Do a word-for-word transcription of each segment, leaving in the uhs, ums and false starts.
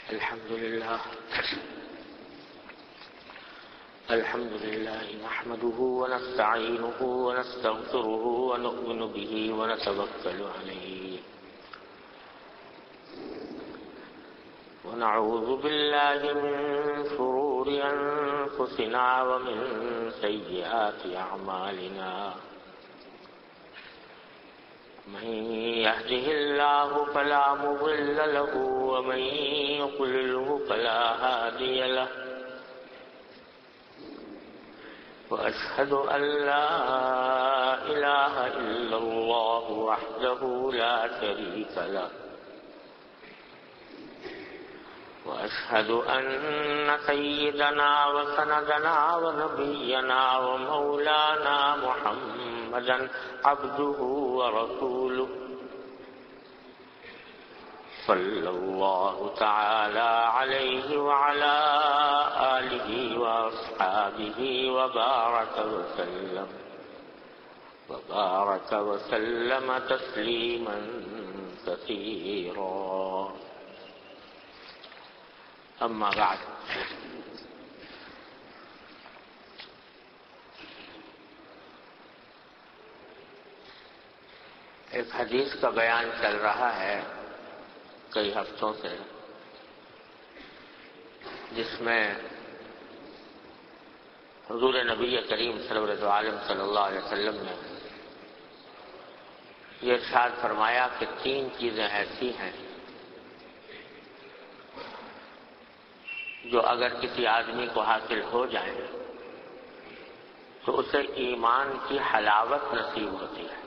الحمد لله الحمد لله نحمده ونستعينه ونستغفره ونؤمن به ونتوكل عليه ونعوذ بالله من شرور أنفسنا ومن سيئات أعمالنا من يهده الله فلا مضل له ومن يضلله فلا هادي له وأشهد أن لا إله إلا الله وحده لا شريك له وأشهد أن سيدنا وسندنا ونبينا ومولانا محمدا عبده ورسوله صلى الله تعالى عليه وعلى آله وأصحابه وبارك وسلم وبارك وسلم تسليما كثيرا. أما بعد، ایک حدیث کا بیان چل رہا ہے کئی ہفتوں سے، جس میں حضور نبی کریم سرورت عالم صلی اللہ علیہ وسلم نے یہ ارشاد فرمایا کہ تین چیزیں ایسی ہیں جو اگر کسی آدمی کو حاصل ہو جائیں تو اسے ایمان کی حلاوت نصیب ہوتی ہے.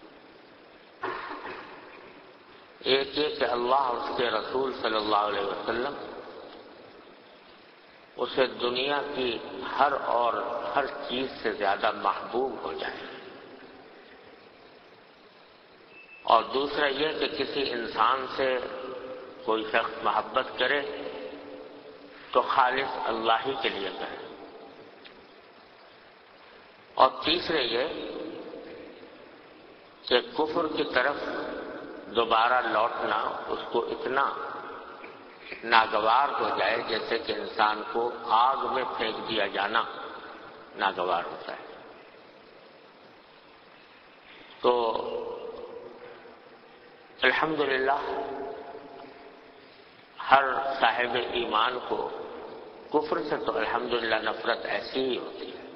ایک یہ کہ اللہ اس کے رسول صلی اللہ علیہ وسلم اسے دنیا کی ہر اور ہر چیز سے زیادہ محبوب ہو جائے، اور دوسرا یہ کہ کسی انسان سے کوئی شخص محبت کرے تو خالص اللہ ہی کے لیے کرے، اور تیسرے یہ کہ کفر کی طرف دوبارہ لوٹنا اس کو اتنا ناگوار ہو جائے جیسے کہ انسان کو آگ میں پھینک دیا جانا ناگوار ہوتا ہے. تو الحمدللہ ہر صاحب ایمان کو کفر سے تو الحمدللہ نفرت ایسی ہی ہوتی ہے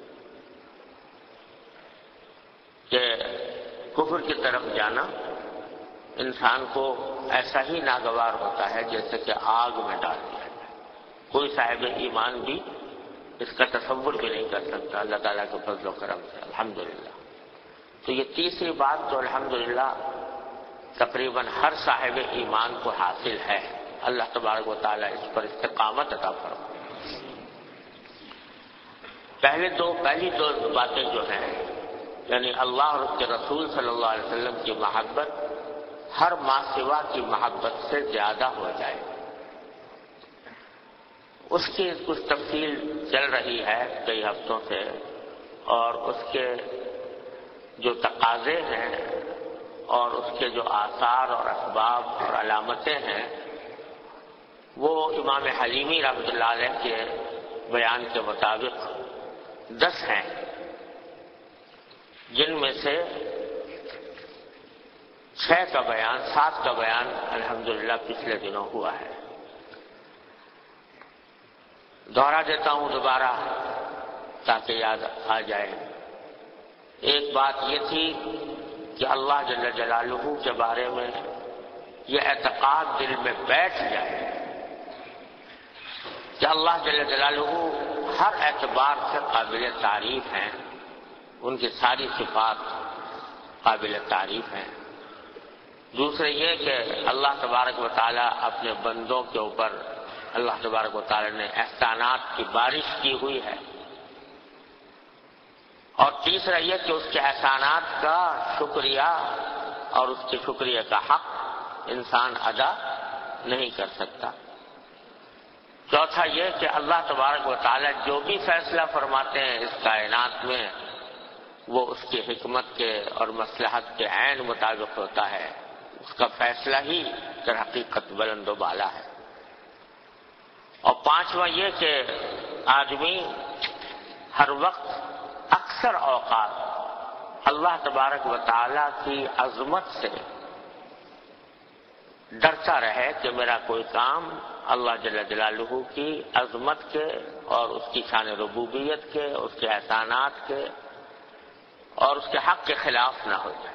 کہ کفر کی طرف جانا انسان کو ایسا ہی ناگوار ہوتا ہے جیسے کہ آگ میں ڈال دیا جائے. کوئی صاحب ایمان بھی اس کا تصور بھی نہیں کر سکتا اللہ تعالیٰ کے فضل و کرم سے الحمدللہ. تو یہ تیسری بات تو الحمدللہ تقریباً ہر صاحب ایمان کو حاصل ہے. اللہ تبارک و تعالیٰ اس پر استقامت عطا فرمائے. پہلے دو پہلی دو باتیں جو ہیں یعنی اللہ اور اس کے رسول صلی اللہ علیہ وسلم کی محبت ہر ما سوا کی محبت سے زیادہ ہو جائے، اس کی کچھ تفصیل چل رہی ہے کئی ہفتوں سے، اور اس کے جو تقاضے ہیں اور اس کے جو آثار اور اسباب اور علامتیں ہیں وہ امام حلیمی رحمۃ اللہ علیہ کے بیان کے مطابق دس ہیں، جن میں سے چھ کا بیان سات کا بیان الحمدللہ پچھلے دنوں ہوا ہے. دوہرا دیتا ہوں دوبارہ تاکہ یاد آ جائے. ایک بات یہ تھی کہ اللہ جل جلالہ کے بارے میں یہ اعتقاد دل میں بیٹھ جائے کہ اللہ جل جلالہ ہر اعتبار سے قابل تعریف ہیں، ان کی ساری صفات قابل تعریف ہیں. دوسرے یہ کہ اللہ تبارک و تعالیٰ اپنے بندوں کے اوپر اللہ تبارک و تعالیٰ نے احسانات کی بارش کی ہوئی ہے، اور تیسرا یہ کہ اس کے احسانات کا شکریہ اور اس کے شکریہ کا حق انسان ادا نہیں کر سکتا. چوتھا یہ کہ اللہ تبارک و تعالیٰ جو بھی فیصلہ فرماتے ہیں اس کائنات میں وہ اس کی حکمت کے اور مصلحت کے عین مطابق ہوتا ہے، اس کا فیصلہ ہی در حقیقت بلند و بالا ہے. پانچواں یہ کہ آدمی ہر وقت اکثر اوقات اللہ تبارک و تعالی کی عظمت سے ڈرتا رہے کہ میرا کوئی کام اللہ جل جلالہ کی عظمت کے اور اس کی شان ربوبیت کے، اس کے احسانات کے اور اس کے حق کے خلاف نہ ہو جائے۔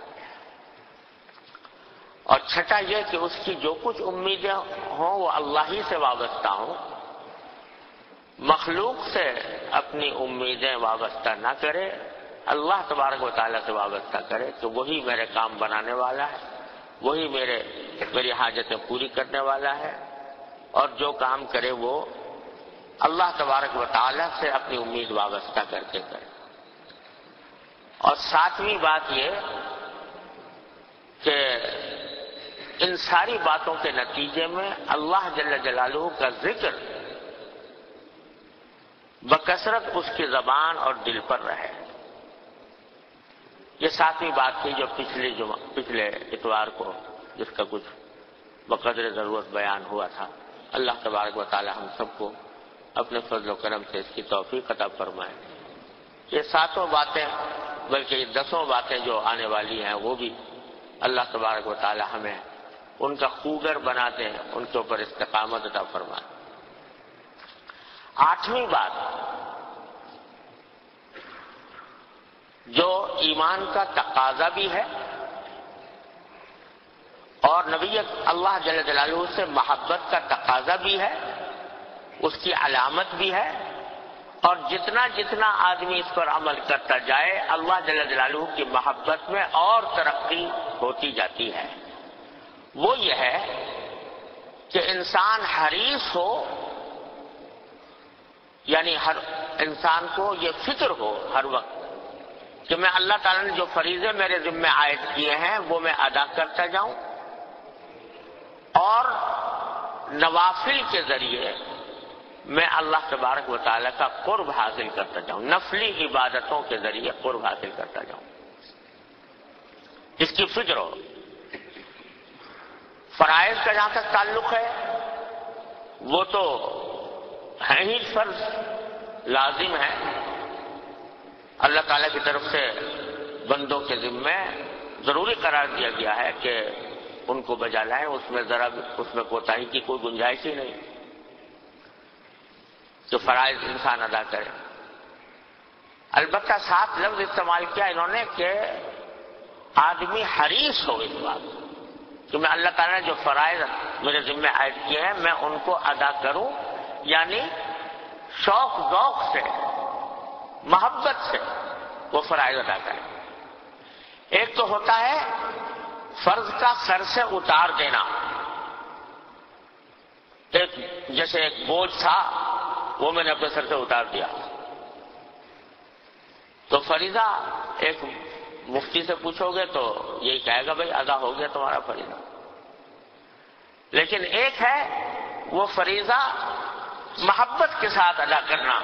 اور چھٹا یہ کہ اس کی جو کچھ امیدیں ہوں وہ اللہ ہی سے وابستہ ہوں، مخلوق سے اپنی امیدیں وابستہ نہ کرے، اللہ تبارک و تعالیٰ سے وابستہ کرے کہ وہی میرے کام بنانے والا ہے، وہی میرے میری حاجتیں پوری کرنے والا ہے، اور جو کام کرے وہ اللہ تبارک و تعالیٰ سے اپنی امید وابستہ کر کے کرے۔ اور ساتویں بات یہ کہ ان ساری باتوں کے نتیجے میں اللہ جل جلالہ کا ذکر بکثرت اس کی زبان اور دل پر رہے۔ یہ ساتویں بات تھی جو پچھلی جمعہ پچھلے اتوار کو جس کا کچھ بقدر ضرورت بیان ہوا تھا۔ اللہ تبارک و تعالی ہم سب کو اپنے فضل و کرم سے اس کی توفیق عطا فرمائے۔ یہ ساتوں باتیں بلکہ یہ دسوں باتیں جو آنے والی ہیں وہ بھی اللہ تبارک و تعالی ہمیں ان کا خوگر بناتے ہیں، ان کے اوپر استقامت عطا فرمائے۔ آٹھویں بات جو ایمان کا تقاضا بھی ہے اور نبی اللہ جل جلالہ سے محبت کا تقاضا بھی ہے، اس کی علامت بھی ہے، اور جتنا جتنا آدمی اس پر عمل کرتا جائے اللہ جل جلالہ کی محبت میں اور ترقی ہوتی جاتی ہے۔ وہ یہ ہے کہ انسان حریص ہو، یعنی ہر انسان کو یہ فکر ہو ہر وقت کہ میں اللہ تعالیٰ نے جو فریضے میرے ذمہ عائد کیے ہیں وہ میں ادا کرتا جاؤں، اور نوافل کے ذریعے میں اللہ تبارک و تعالیٰ کا قرب حاصل کرتا جاؤں، نفلی عبادتوں کے ذریعے قرب حاصل کرتا جاؤں، اس کی فکر ہو۔ فرائض کا جہاں تک تعلق ہے وہ تو ہیں ہی فرض، لازم ہے، اللہ تعالیٰ کی طرف سے بندوں کے ذمہ ضروری قرار دیا گیا ہے کہ ان کو بجا لائیں، اس میں ذرا اس میں کوتاہی کی کوئی گنجائش ہی نہیں کہ فرائض انسان ادا کرے۔ البتہ ساتھ لفظ استعمال کیا انہوں نے کہ آدمی حریص ہو اس بات کہ میں اللہ تعالیٰ نے جو فرائض میرے ذمہ عائد کیے ہیں میں ان کو ادا کروں، یعنی شوق ذوق سے، محبت سے وہ فرائض ادا کریں۔ ایک تو ہوتا ہے فرض کا سر سے اتار دینا، ایک جیسے ایک بوجھ تھا وہ میں نے اپنے سر سے اتار دیا، تو فریضہ ایک مفتی سے پوچھو گے تو یہی کہے گا بھائی ادا ہو گیا تمہارا فریضہ۔ لیکن ایک ہے وہ فریضہ محبت کے ساتھ ادا کرنا،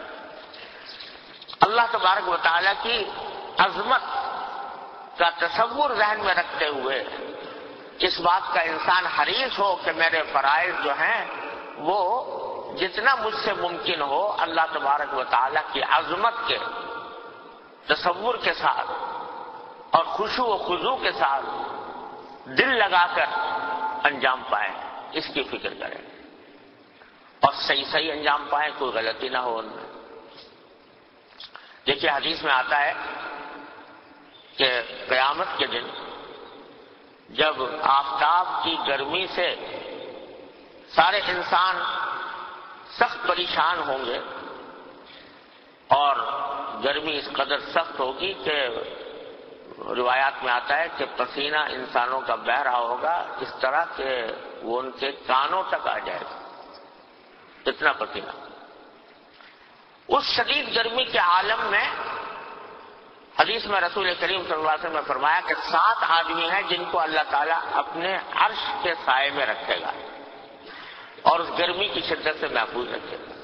اللہ تبارک و تعالیٰ کی عظمت کا تصور ذہن میں رکھتے ہوئے اس بات کا انسان حریص ہو کہ میرے فرائض جو ہیں وہ جتنا مجھ سے ممکن ہو اللہ تبارک و تعالیٰ کی عظمت کے تصور کے ساتھ اور خشوع و خضوع کے ساتھ دل لگا کر انجام پائیں، اس کی فکر کریں اور صحیح صحیح انجام پائیں، کوئی غلطی نہ ہو ان میں۔ دیکھیے حدیث میں آتا ہے کہ قیامت کے دن جب آفتاب کی گرمی سے سارے انسان سخت پریشان ہوں گے اور گرمی اس قدر سخت ہوگی کہ روایات میں آتا ہے کہ پسینہ انسانوں کا بہہ رہا ہوگا اس طرح کہ وہ ان کے کانوں تک آ جائے گا، اتنا پسینہ۔ اس شدید گرمی کے عالم میں حدیث میں رسول کریم صلی اللہ علیہ وسلم نے فرمایا کہ سات آدمی ہیں جن کو اللہ تعالیٰ اپنے عرش کے سائے میں رکھے گا اور اس گرمی کی شدت سے محفوظ رکھے گا۔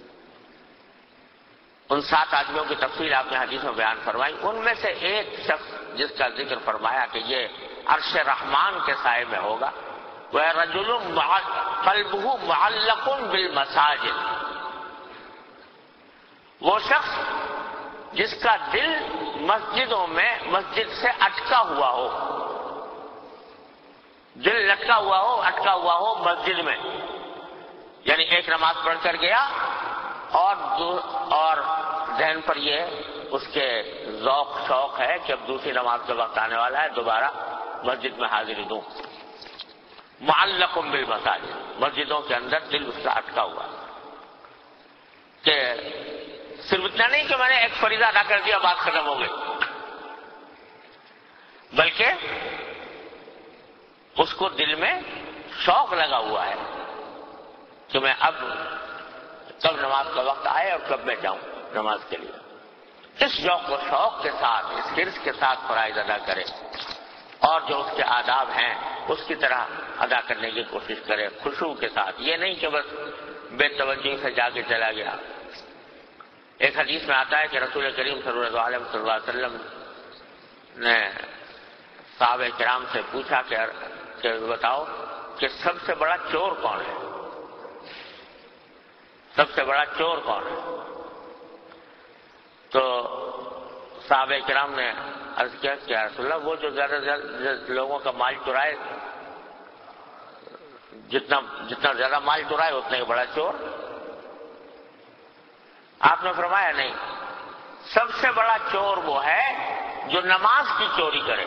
ان سات آدمیوں کی تفصیل آپ نے حدیث میں بیان فرمائی۔ ان میں سے ایک شخص جس کا ذکر فرمایا کہ یہ عرش رحمان کے سائے میں ہوگا، وَرَجُلٌ قَلْبُهُ مُعَلَّقٌ بِالْمَسَاجِدِ، وہ شخص جس کا دل مسجدوں میں مسجد سے اٹکا ہوا ہو، دل لٹکا ہوا ہو، اٹکا ہوا ہو مسجد میں، یعنی ایک نماز پڑھ کر گیا اور اور ذہن پر یہ اس کے ذوق شوق ہے کہ اب دوسری نماز کا وقت آنے والا ہے، دوبارہ مسجد میں حاضری دوں۔ معلق بالمساجد، مسجدوں کے اندر دل اس کا اٹکا ہوا کہ صرف اتنا نہیں کہ میں نے ایک فریضہ ادا کر دیا بات ختم ہو گئی، بلکہ اس کو دل میں شوق لگا ہوا ہے کہ میں اب کب نماز کا وقت آئے اور کب میں جاؤں نماز کے لیے۔ اس ذوق و شوق کے ساتھ، اس حرص کے ساتھ فرائض ادا کرے اور جو اس کے آداب ہیں اس کی طرح ادا کرنے کی کوشش کرے خشوع کے ساتھ، یہ نہیں کہ بس بے توجہی سے جا کے چلا گیا۔ ایک حدیث میں آتا ہے کہ رسول کریم صلی اللہ علیہ وسلم نے صحابہ کرام سے پوچھا کہ بتاؤ کہ سب سے بڑا چور کون ہے، سب سے بڑا چور کون ہے؟ تو صحابہ کرام نے عرض کیا کہ یا رسول اللہ وہ جو زیادہ زیادہ لوگوں کا مال چرائے، جتنا جتنا زیادہ مال چرائے اتنا ہی بڑا چور۔ آپ نے فرمایا نہیں، سب سے بڑا چور وہ ہے جو نماز کی چوری کرے،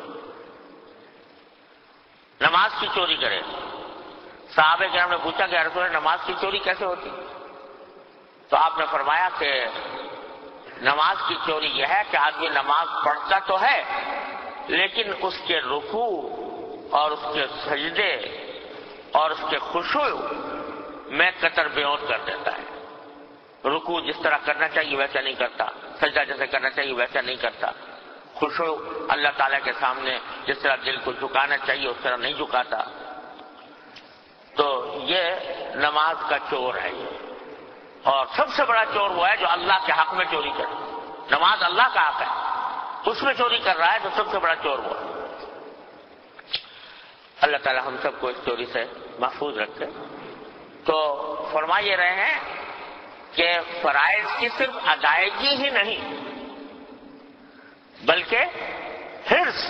نماز کی چوری کرے۔ صحابہ کرام نے پوچھا کہ یا رسول اللہ نماز کی چوری کیسے ہوتی؟ تو آپ نے فرمایا کہ نماز کی چوری یہ ہے کہ آدمی نماز پڑھتا تو ہے لیکن اس کے رکوع اور اس کے سجدے اور اس کے خشوع میں قطر بیون کر دیتا ہے۔ رکوع جس طرح کرنا چاہیے ویسا نہیں کرتا، سجدہ جیسے کرنا چاہیے ویسا نہیں کرتا، خشوع اللہ تعالیٰ کے سامنے جس طرح دل کو جھکانا چاہیے اس طرح نہیں جھکاتا۔ تو یہ نماز کا چور ہے یہ، اور سب سے بڑا چور وہ ہے جو اللہ کے حق میں چوری کرے۔ نماز اللہ کا حق ہے، اس میں چوری کر رہا ہے تو سب سے بڑا چور وہ ہے۔ اللہ تعالیٰ ہم سب کو اس چوری سے محفوظ رکھے۔ تو فرما یہ رہے ہیں کہ فرائض کی صرف ادائیگی ہی نہیں بلکہ حرص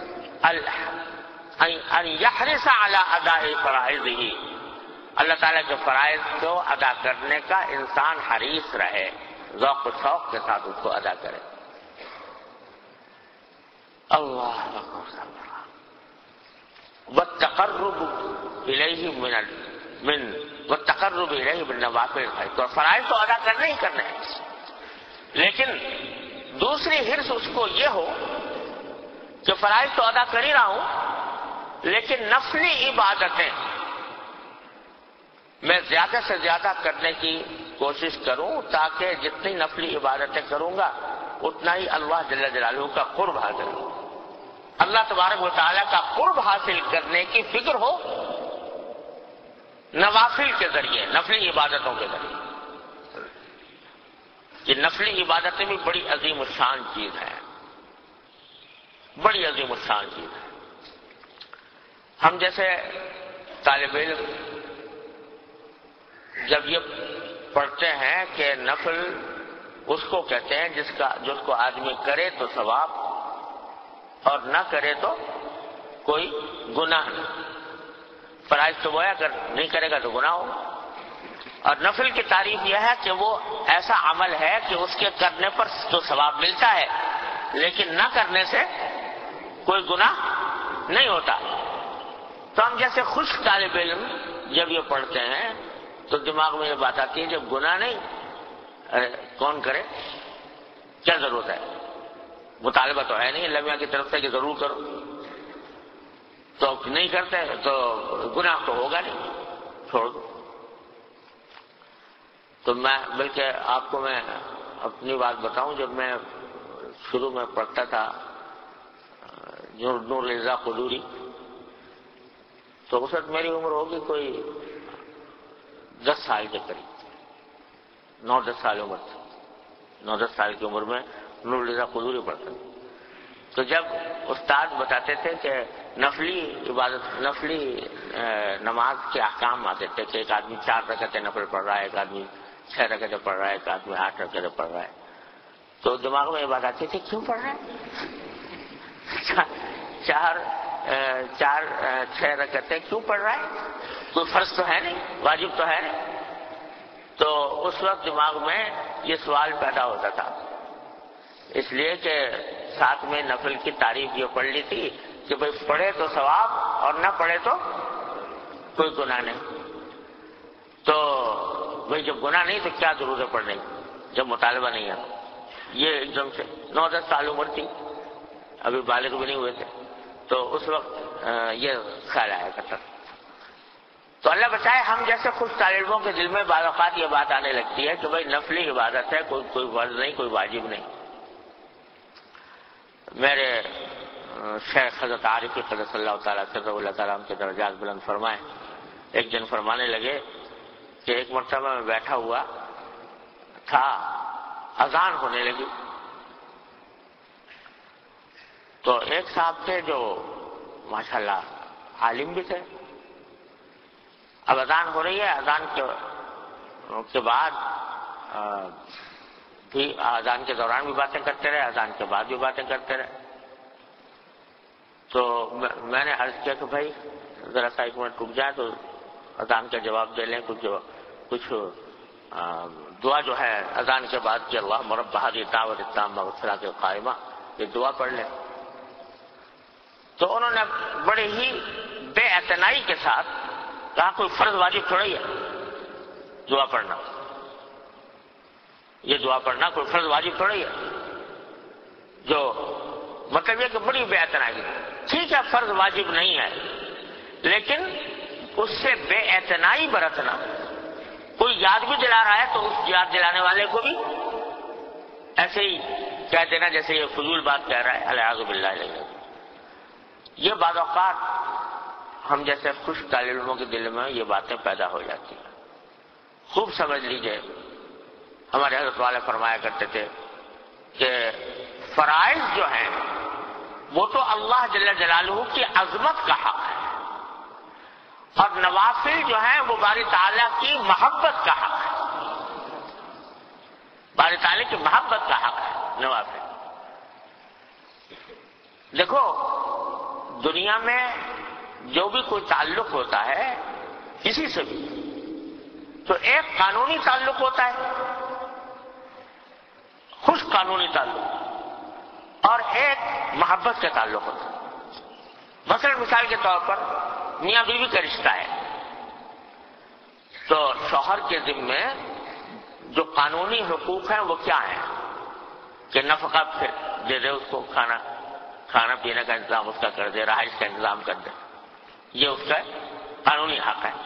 ان یحرص علی اداء فرائضہ، اللہ تعالیٰ کے فرائض کو ادا کرنے کا انسان حریص رہے، ذوق و شوق کے ساتھ اس کو ادا کرے۔ اللہ والتقرب الیہ من من والتقرب الیہ بالنوافل، تو فرائض تو ادا کرنے ہی کرنے ہیں، لیکن دوسری حرص اس کو یہ ہو کہ فرائض تو ادا کر ہی رہا ہوں لیکن نفلی عبادتیں میں زیادہ سے زیادہ کرنے کی کوشش کروں تاکہ جتنی نفلی عبادتیں کروں گا اتنا ہی اللہ جل جلالہ کا قرب حاصل ہو، اللہ تبارک و تعالیٰ کا قرب حاصل کرنے کی فکر ہو نوافل کے ذریعے، نفلی عبادتوں کے ذریعے۔ یہ نفلی عبادتیں بھی بڑی عظیم الشان چیز ہے، بڑی عظیم الشان چیز ہے۔ ہم جیسے طالب علم جب یہ پڑھتے ہیں کہ نفل اس کو کہتے ہیں جس کا جس کو آدمی کرے تو ثواب اور نہ کرے تو کوئی گناہ نہیں۔ فرائض تو وہ ہے، اگر نہیں کرے گا تو گناہ ہو، اور نفل کی تعریف یہ ہے کہ وہ ایسا عمل ہے کہ اس کے کرنے پر تو ثواب ملتا ہے لیکن نہ کرنے سے کوئی گناہ نہیں ہوتا۔ تو ہم جیسے خوش طالب علم جب یہ پڑھتے ہیں تو دماغ میں یہ بات آتی ہے جب گناہ نہیں ارے کون کرے، کیا ضرورت ہے، مطالبہ تو ہے نہیں اللہ میاں کی طرف سے کہ ضرور کرو، تو نہیں کرتے تو گناہ تو ہوگا نہیں، چھوڑ دو۔ تو میں بلکہ آپ کو میں اپنی بات بتاؤں، جب میں شروع میں پڑھتا تھا نور رضا قدوری تو اس وقت میری عمر ہوگی کوئی دس سال کے قریب، نو دس سال عمر تھی، نو دس سال کی عمر میں نور رضا قدوری پڑھتا تھا۔ تو جب استاد بتاتے تھے کہ نفلی عبادت نفلی نماز کے احکام آتے تھے کہ ایک آدمی چار رکعتیں نفل پڑھ رہا ہے، ایک آدمی چھ رکعتیں پڑھ رہا ہے، ایک آدمی آٹھ رکعتیں پڑھ رہا ہے. تو دماغ میں یہ بات آتی تھی کیوں پڑھ رہا ہے؟ چار چار چھ رکعتیں کیوں پڑھ رہا ہے؟ کوئی فرض تو ہے نہیں، واجب تو ہے نہیں. تو اس وقت دماغ میں یہ سوال پیدا ہوتا تھا، اس لیے کہ ساتھ میں نفل کی تعریف یہ پڑھ لی تھی کہ بھئی پڑھے تو ثواب اور نہ پڑھے تو کوئی گناہ نہیں. تو بھئی جب گناہ نہیں تو کیا ضرورت ہے پڑھنے کی جب مطالبہ نہیں ہے. یہ ایک دم سے نو دس سال عمر تھی، ابھی بالغ بھی نہیں ہوئے تھے، تو اس وقت یہ خیال آیا کرتا. تو اللہ بچائے ہم جیسے خوش طالبوں کے دل میں بعض اوقات یہ بات آنے لگتی ہے کہ بھئی نفلی عبادت ہے، کوئی کوئی فرض نہیں، کوئی واجب نہیں. میرے شیخ حضرت عارفی قدس اللہ تعالیٰ سر اللہ تعالیٰ کے درجات بلند فرمائے ایک دن فرمانے لگے کہ ایک مرتبہ میں بیٹھا ہوا تھا، اذان ہونے لگی، تو ایک صاحب تھے جو ماشاءاللہ عالم بھی تھے. اب اذان ہو رہی ہے، اذان کے بعد بھی اذان کے دوران بھی باتیں کرتے رہے، اذان کے بعد بھی باتیں کرتے رہے. تو میں نے عرض کیا کہ بھائی ذرا سا ایک منٹ رک جائے تو اذان کا جواب دے لیں، کچھ کچھ دعا جو ہے اذان کے بعد کہ اللہم رب هذه الدعوة التامة والصلاة القائمة، یہ دعا پڑھ لیں. تو انہوں نے بڑے ہی بے اعتنائی کے ساتھ کہا کوئی فرض واجب تھوڑی ہے دعا پڑھنا، یہ دعا پڑھنا کوئی فرض واجب تھوڑی ہے. جو مطلب یہ کہ بڑی بے اعتنائی. ٹھیک ہے فرض واجب نہیں ہے، لیکن اس سے بے اعتنائی برتنا، کوئی یاد بھی دلا رہا ہے تو اس یاد دلانے والے کو بھی ایسے ہی کہہ دینا جیسے یہ فضول بات کہہ رہا ہے، الیاذ باللہ علیہ. یہ بعض اوقات ہم جیسے خوش طالب علموں کے دل میں یہ باتیں پیدا ہو جاتی ہیں. خوب سمجھ لیجئے، ہمارے حضرت والے فرمایا کرتے تھے کہ فرائض جو ہیں وہ تو اللہ جل جلالہ کی عظمت کا حق ہے، اور نوافل جو ہیں وہ باری تعالیٰ کی محبت کا حق ہے. باری تعالیٰ کی محبت کا حق ہے نوافل. دیکھو دنیا میں جو بھی کوئی تعلق ہوتا ہے کسی سے بھی، تو ایک قانونی تعلق ہوتا ہے، خوش قانونی تعلق، اور ایک محبت کا تعلق ہوتا ہے. مثلا مثال کے طور پر میاں بیوی کا رشتہ ہے، تو شوہر کے ذمے جو قانونی حقوق ہیں وہ کیا ہیں کہ نفقہ دے دے، اس کو کھانا کھانا پینے کا انتظام اس کا کر دے، رہائش کا انتظام کر دے، یہ اس کا قانونی حق ہے.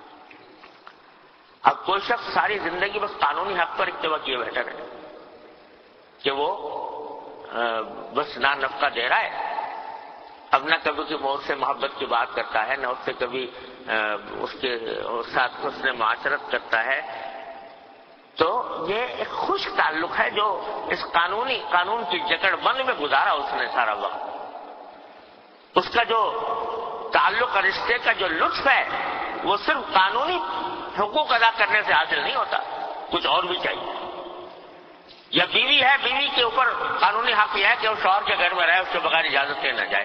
اب کوئی شخص ساری زندگی بس قانونی حق پر اکتفا کیے بیٹھا رہے کہ وہ بس نہ نفقہ دے رہا ہے، اب نہ کبھی کی موت سے محبت کی بات کرتا ہے، نہ اس سے کبھی اس کے ساتھ حسن معاشرت کرتا ہے، تو یہ ایک خوش تعلق ہے جو اس قانونی قانون کی جکڑ بند میں گزارا اس نے سارا وقت. اس کا جو تعلق اور رشتے کا جو لطف ہے وہ صرف قانونی حقوق ادا کرنے سے حاصل نہیں ہوتا، کچھ اور بھی چاہیے. یا بیوی ہے، بیوی کے اوپر قانونی حق یہ ہے کہ وہ شوہر کے گھر میں رہے، اس کے بغیر اجازت سے نہ جائے.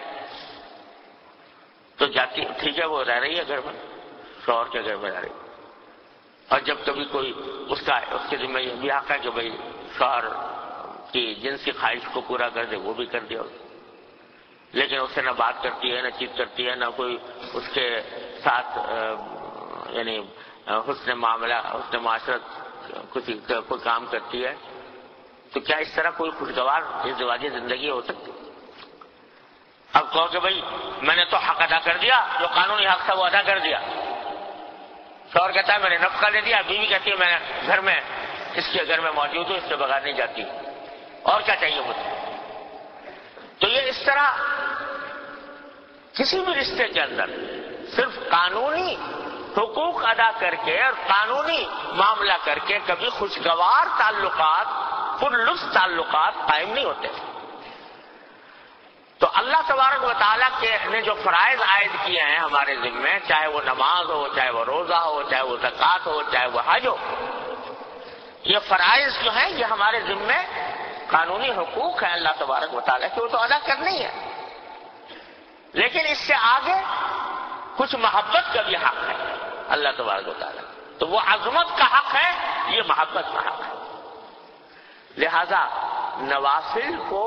تو جاتی ٹھیک ہے وہ رہ رہی ہے گھر میں، شوہر کے گھر میں رہ رہی ہے، اور جب کبھی کوئی اس کا اس کے ذمہ یہ بھی حق ہے کہ بھائی شوہر کی جنس کی خواہش کو پورا کر دے، وہ بھی کر دیا. لیکن اس سے نہ بات کرتی ہے، نہ چیت کرتی ہے، نہ کوئی اس کے ساتھ یعنی حسن معاملہ حسن معاشرت کچھ کوئی کام کرتی ہے. تو کیا اس طرح کوئی خوشگوار ازدواجی زندگی ہو سکتی؟ اب کہو کہ بھائی میں نے تو حق ادا کر دیا، جو قانونی حق تھا وہ ادا کر دیا. شوہر کہتا ہے میں نے نفقہ دے دیا، بیوی کہتی ہے میں گھر میں اس کے گھر میں موجود ہوں، اس کے بغیر نہیں جاتی، اور کیا چاہیے مجھے. تو یہ اس طرح کسی بھی رشتے کے اندر صرف قانونی حقوق ادا کر کے اور قانونی معاملہ کر کے کبھی خوشگوار تعلقات، پر لطف تعلقات قائم نہیں ہوتے. تو اللہ اللہ تبارک و تعالیٰ کے نے جو فرائض عائد کیے ہیں ہمارے ذمے، چاہے وہ نماز ہو، چاہے وہ روزہ ہو، چاہے وہ زکوٰۃ ہو، چاہے وہ حج ہو، یہ فرائض جو ہیں یہ ہمارے ذمے قانونی حقوق ہیں اللہ تبارک و تعالیٰ کے، وہ تو ادا کرنے ہی ہے. لیکن اس سے آگے کچھ محبت کا بھی حق ہے اللہ تبارک و تعالیٰ، تو وہ عظمت کا حق ہے، یہ محبت کا حق ہے. لہذا نوافل کو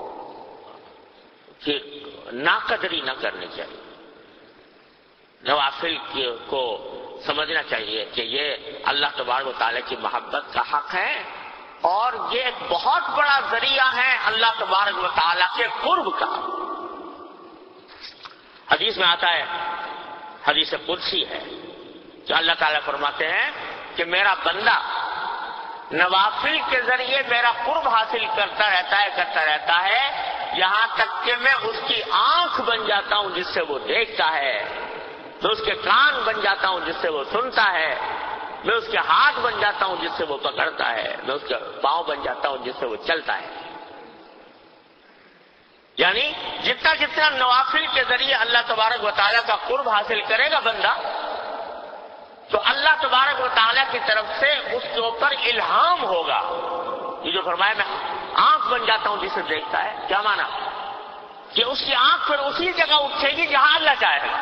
کہ ناقدری نہ کرنی چاہیے، نوافل کو سمجھنا چاہیے کہ یہ اللہ تبارک و تعالیٰ کی محبت کا حق ہے، اور یہ ایک بہت بڑا ذریعہ ہے اللہ تبارک و تعالیٰ کے قرب کا. حدیث میں آتا ہے، حدیث قدسی ہے کہ اللہ تعالیٰ فرماتے ہیں کہ میرا بندہ نوافل کے ذریعے میرا قرب حاصل کرتا رہتا ہے کرتا رہتا ہے یہاں تک کہ میں اس کی آنکھ بن جاتا ہوں جس سے وہ دیکھتا ہے، میں اس کے کان بن جاتا ہوں جس سے وہ سنتا ہے، میں اس کے ہاتھ بن جاتا ہوں جس سے وہ پکڑتا ہے، میں اس کے پاؤں بن جاتا ہوں جس سے وہ چلتا ہے. یعنی جتنا جتنا نوافل کے ذریعے اللہ تبارک و تعالیٰ کا قرب حاصل کرے گا بندہ، تو اللہ تبارک و تعالیٰ کی طرف سے اس کے اوپر الہام ہوگا. یہ جو فرمایا میں آنکھ بن جاتا ہوں جسے دیکھتا ہے، کیا مانا؟ کہ اس کی آنکھ پھر اسی جگہ اٹھے گی جہاں اللہ چاہے گا،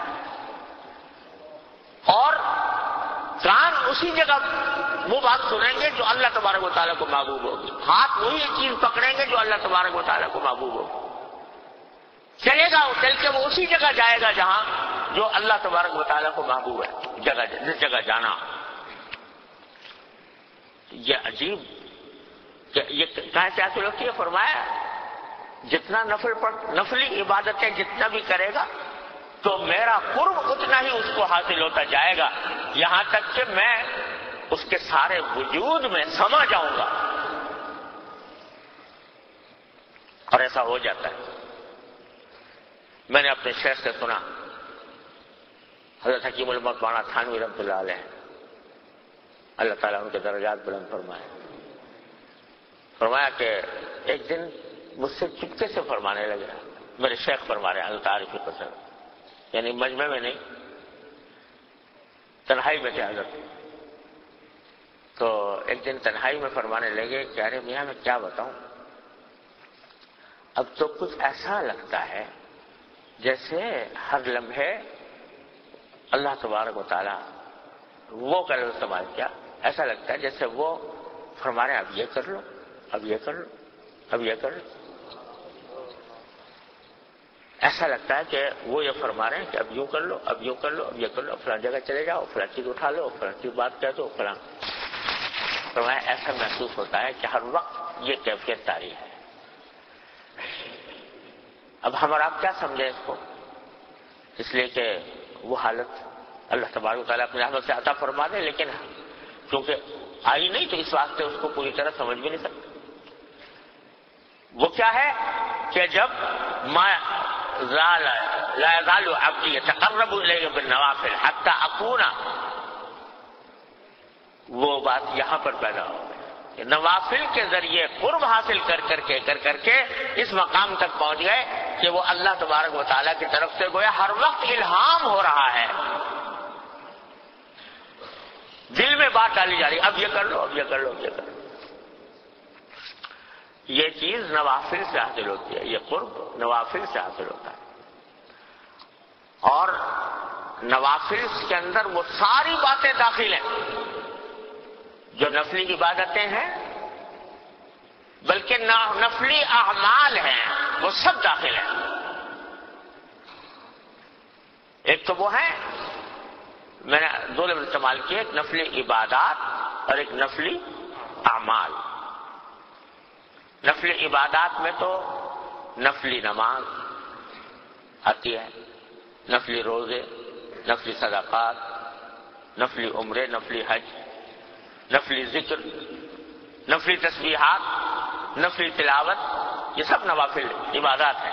اور کان اسی جگہ وہ بات سنیں گے جو اللہ تبارک و تعالیٰ کو محبوب ہوگی، ہاتھ وہی چیز پکڑیں گے جو اللہ تبارک و تعالیٰ کو محبوب ہوگی، چلے گا چل کے وہ اسی جگہ جائے گا جہاں جو اللہ تبارک و تعالیٰ کو محبوب ہے جگہ جس جگہ جانا. یہ عجیب کہ یہ کہاں سے حاصل ہوتی ہے؟ فرمایا جتنا نفل پر نفلی عبادتیں جتنا بھی کرے گا تو میرا قرب اتنا ہی اس کو حاصل ہوتا جائے گا، یہاں تک کہ میں اس کے سارے وجود میں سما جاؤں گا. اور ایسا ہو جاتا ہے. میں نے اپنے شیخ سے سنا، حضرت حکیم الامت مولانا تھانوی رحمۃ اللہ علیہ، اللہ تعالیٰ ان کے درجات بلند فرمائے، فرمایا کہ ایک دن مجھ سے چپکے سے فرمانے لگے، میرے شیخ فرما رہے ہیں اللہ تعالیٰ کی قسم، یعنی مجمع میں نہیں، تنہائی میں تھے حضرت. تو ایک دن تنہائی میں فرمانے لگے کہ ارے میاں میں کیا بتاؤں، اب تو کچھ ایسا لگتا ہے جیسے ہر لمحے اللہ تبارک و تعالیٰ وہ کا لفظ استعمال کیا، ایسا لگتا ہے جیسے وہ فرما رہے ہیں اب یہ کر لو، اب یہ کر لو، اب یہ کر لو. ایسا لگتا ہے کہ وہ یہ فرما رہے ہیں کہ اب یوں کر لو، اب یوں کر لو، اب یہ کر لو، فلاں جگہ چلے جاؤ، فلاں چیز اٹھا لو، فلاں چیز بات کہہ دو، فلاں. فرمایا ایسا محسوس ہوتا ہے کہ ہر وقت یہ کیفیت طاری ہے. اب ہم اور آپ کیا سمجھیں اس کو؟ اس لیے کہ وہ حالت اللہ تبارک و تعالیٰ اپنی رحمت سے عطا فرما دے، لیکن کیونکہ آئی نہیں تو اس واسطے اس کو پوری طرح سمجھ بھی نہیں سکتے. وہ کیا ہے کہ جب ما لا يزال عبدی يتقرب الی بالنوافل حتی اکون، وہ بات یہاں پر پیدا ہو کہ نوافل کے ذریعے قرب حاصل کر کر کے کر کر کے اس مقام تک پہنچ گئے کہ وہ اللہ تبارک و تعالیٰ کی طرف سے گویا ہر وقت الہام ہو رہا ہے، دل میں بات ڈالی جا رہی، اب یہ کر لو، اب یہ کر لو، اب یہ کر لو. یہ چیز نوافل سے حاصل ہوتی ہے، یہ قرب نوافل سے حاصل ہوتا ہے. اور نوافل کے اندر وہ ساری باتیں داخل ہیں جو نفلی عبادتیں ہیں، بلکہ نفلی اعمال ہیں وہ سب داخل ہیں. ایک تو وہ ہے، میں نے دو لفظ استعمال کیے، ایک نفلی عبادات اور ایک نفلی اعمال. نفلی عبادات میں تو نفلی نماز آتی ہے، نفلی روزے، نفلی صدقات، نفلی عمرے، نفلی حج، نفلی ذکر، نفلی تسبیحات، نفلی تلاوت، یہ سب نوافل عبادات ہیں.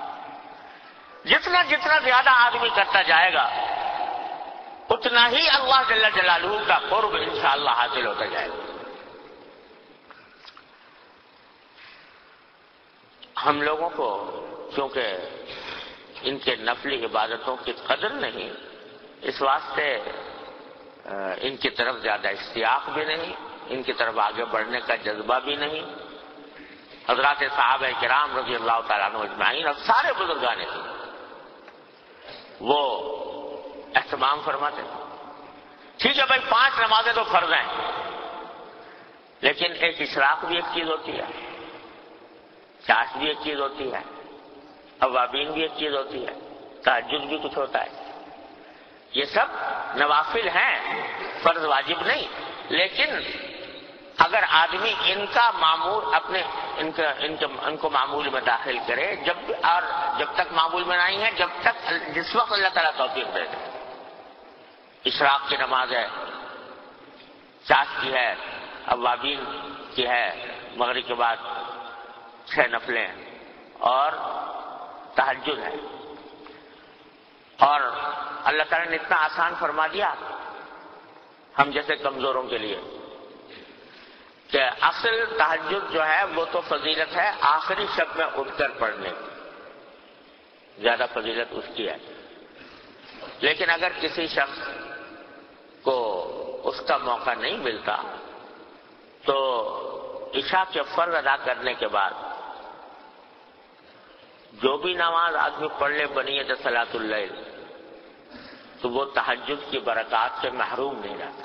جتنا جتنا زیادہ آدمی کرتا جائے گا اتنا ہی اللہ جل جلالہ کا قرب انشاءاللہ حاصل ہوتا جائے گا. ہم لوگوں کو کیونکہ ان کے نفلی عبادتوں کی قدر نہیں، اس واسطے ان کی طرف زیادہ اشتیاق بھی نہیں، ان کی طرف آگے بڑھنے کا جذبہ بھی نہیں۔ حضرات صحابہ کرام رضی اللہ تعالیٰ عنہ اجمعین اور سارے بزرگان دین وہ اہتمام فرماتے تھے، ٹھیک ہے بھائی پانچ نمازیں تو فرض ہیں، لیکن ایک اشراق بھی ایک چیز ہوتی ہے، چاش بھی ایک چیز ہوتی ہے، اوابین بھی ایک چیز ہوتی ہے، تہجد بھی کچھ ہوتا ہے۔ یہ سب نوافل ہیں، فرض واجب نہیں، لیکن اگر آدمی ان کا معمول اپنے ان کا ان کے ان کو معمول میں داخل کرے، جب اور جب تک معمول میں نہیں ہے، جب تک جس وقت اللہ تعالیٰ توفیق دے دے، اشراق کی نماز ہے، چاش کی ہے، اوابین کی ہے، مغرب کے بعد چھ نفلیں اور تہجد ہے، اور اللہ تعالیٰ نے اتنا آسان فرما دیا ہم جیسے کمزوروں کے لیے کہ اصل تہجد جو ہے وہ تو فضیلت ہے آخری شب میں اٹھ کر پڑھنے کی، زیادہ فضیلت اس کی ہے، لیکن اگر کسی شخص کو اس کا موقع نہیں ملتا تو عشاء کے فرض ادا کرنے کے بعد جو بھی نماز آدمی پڑھ لے بنیت صلاۃ اللیل، تو وہ تہجد کی برکات سے محروم نہیں رہتا۔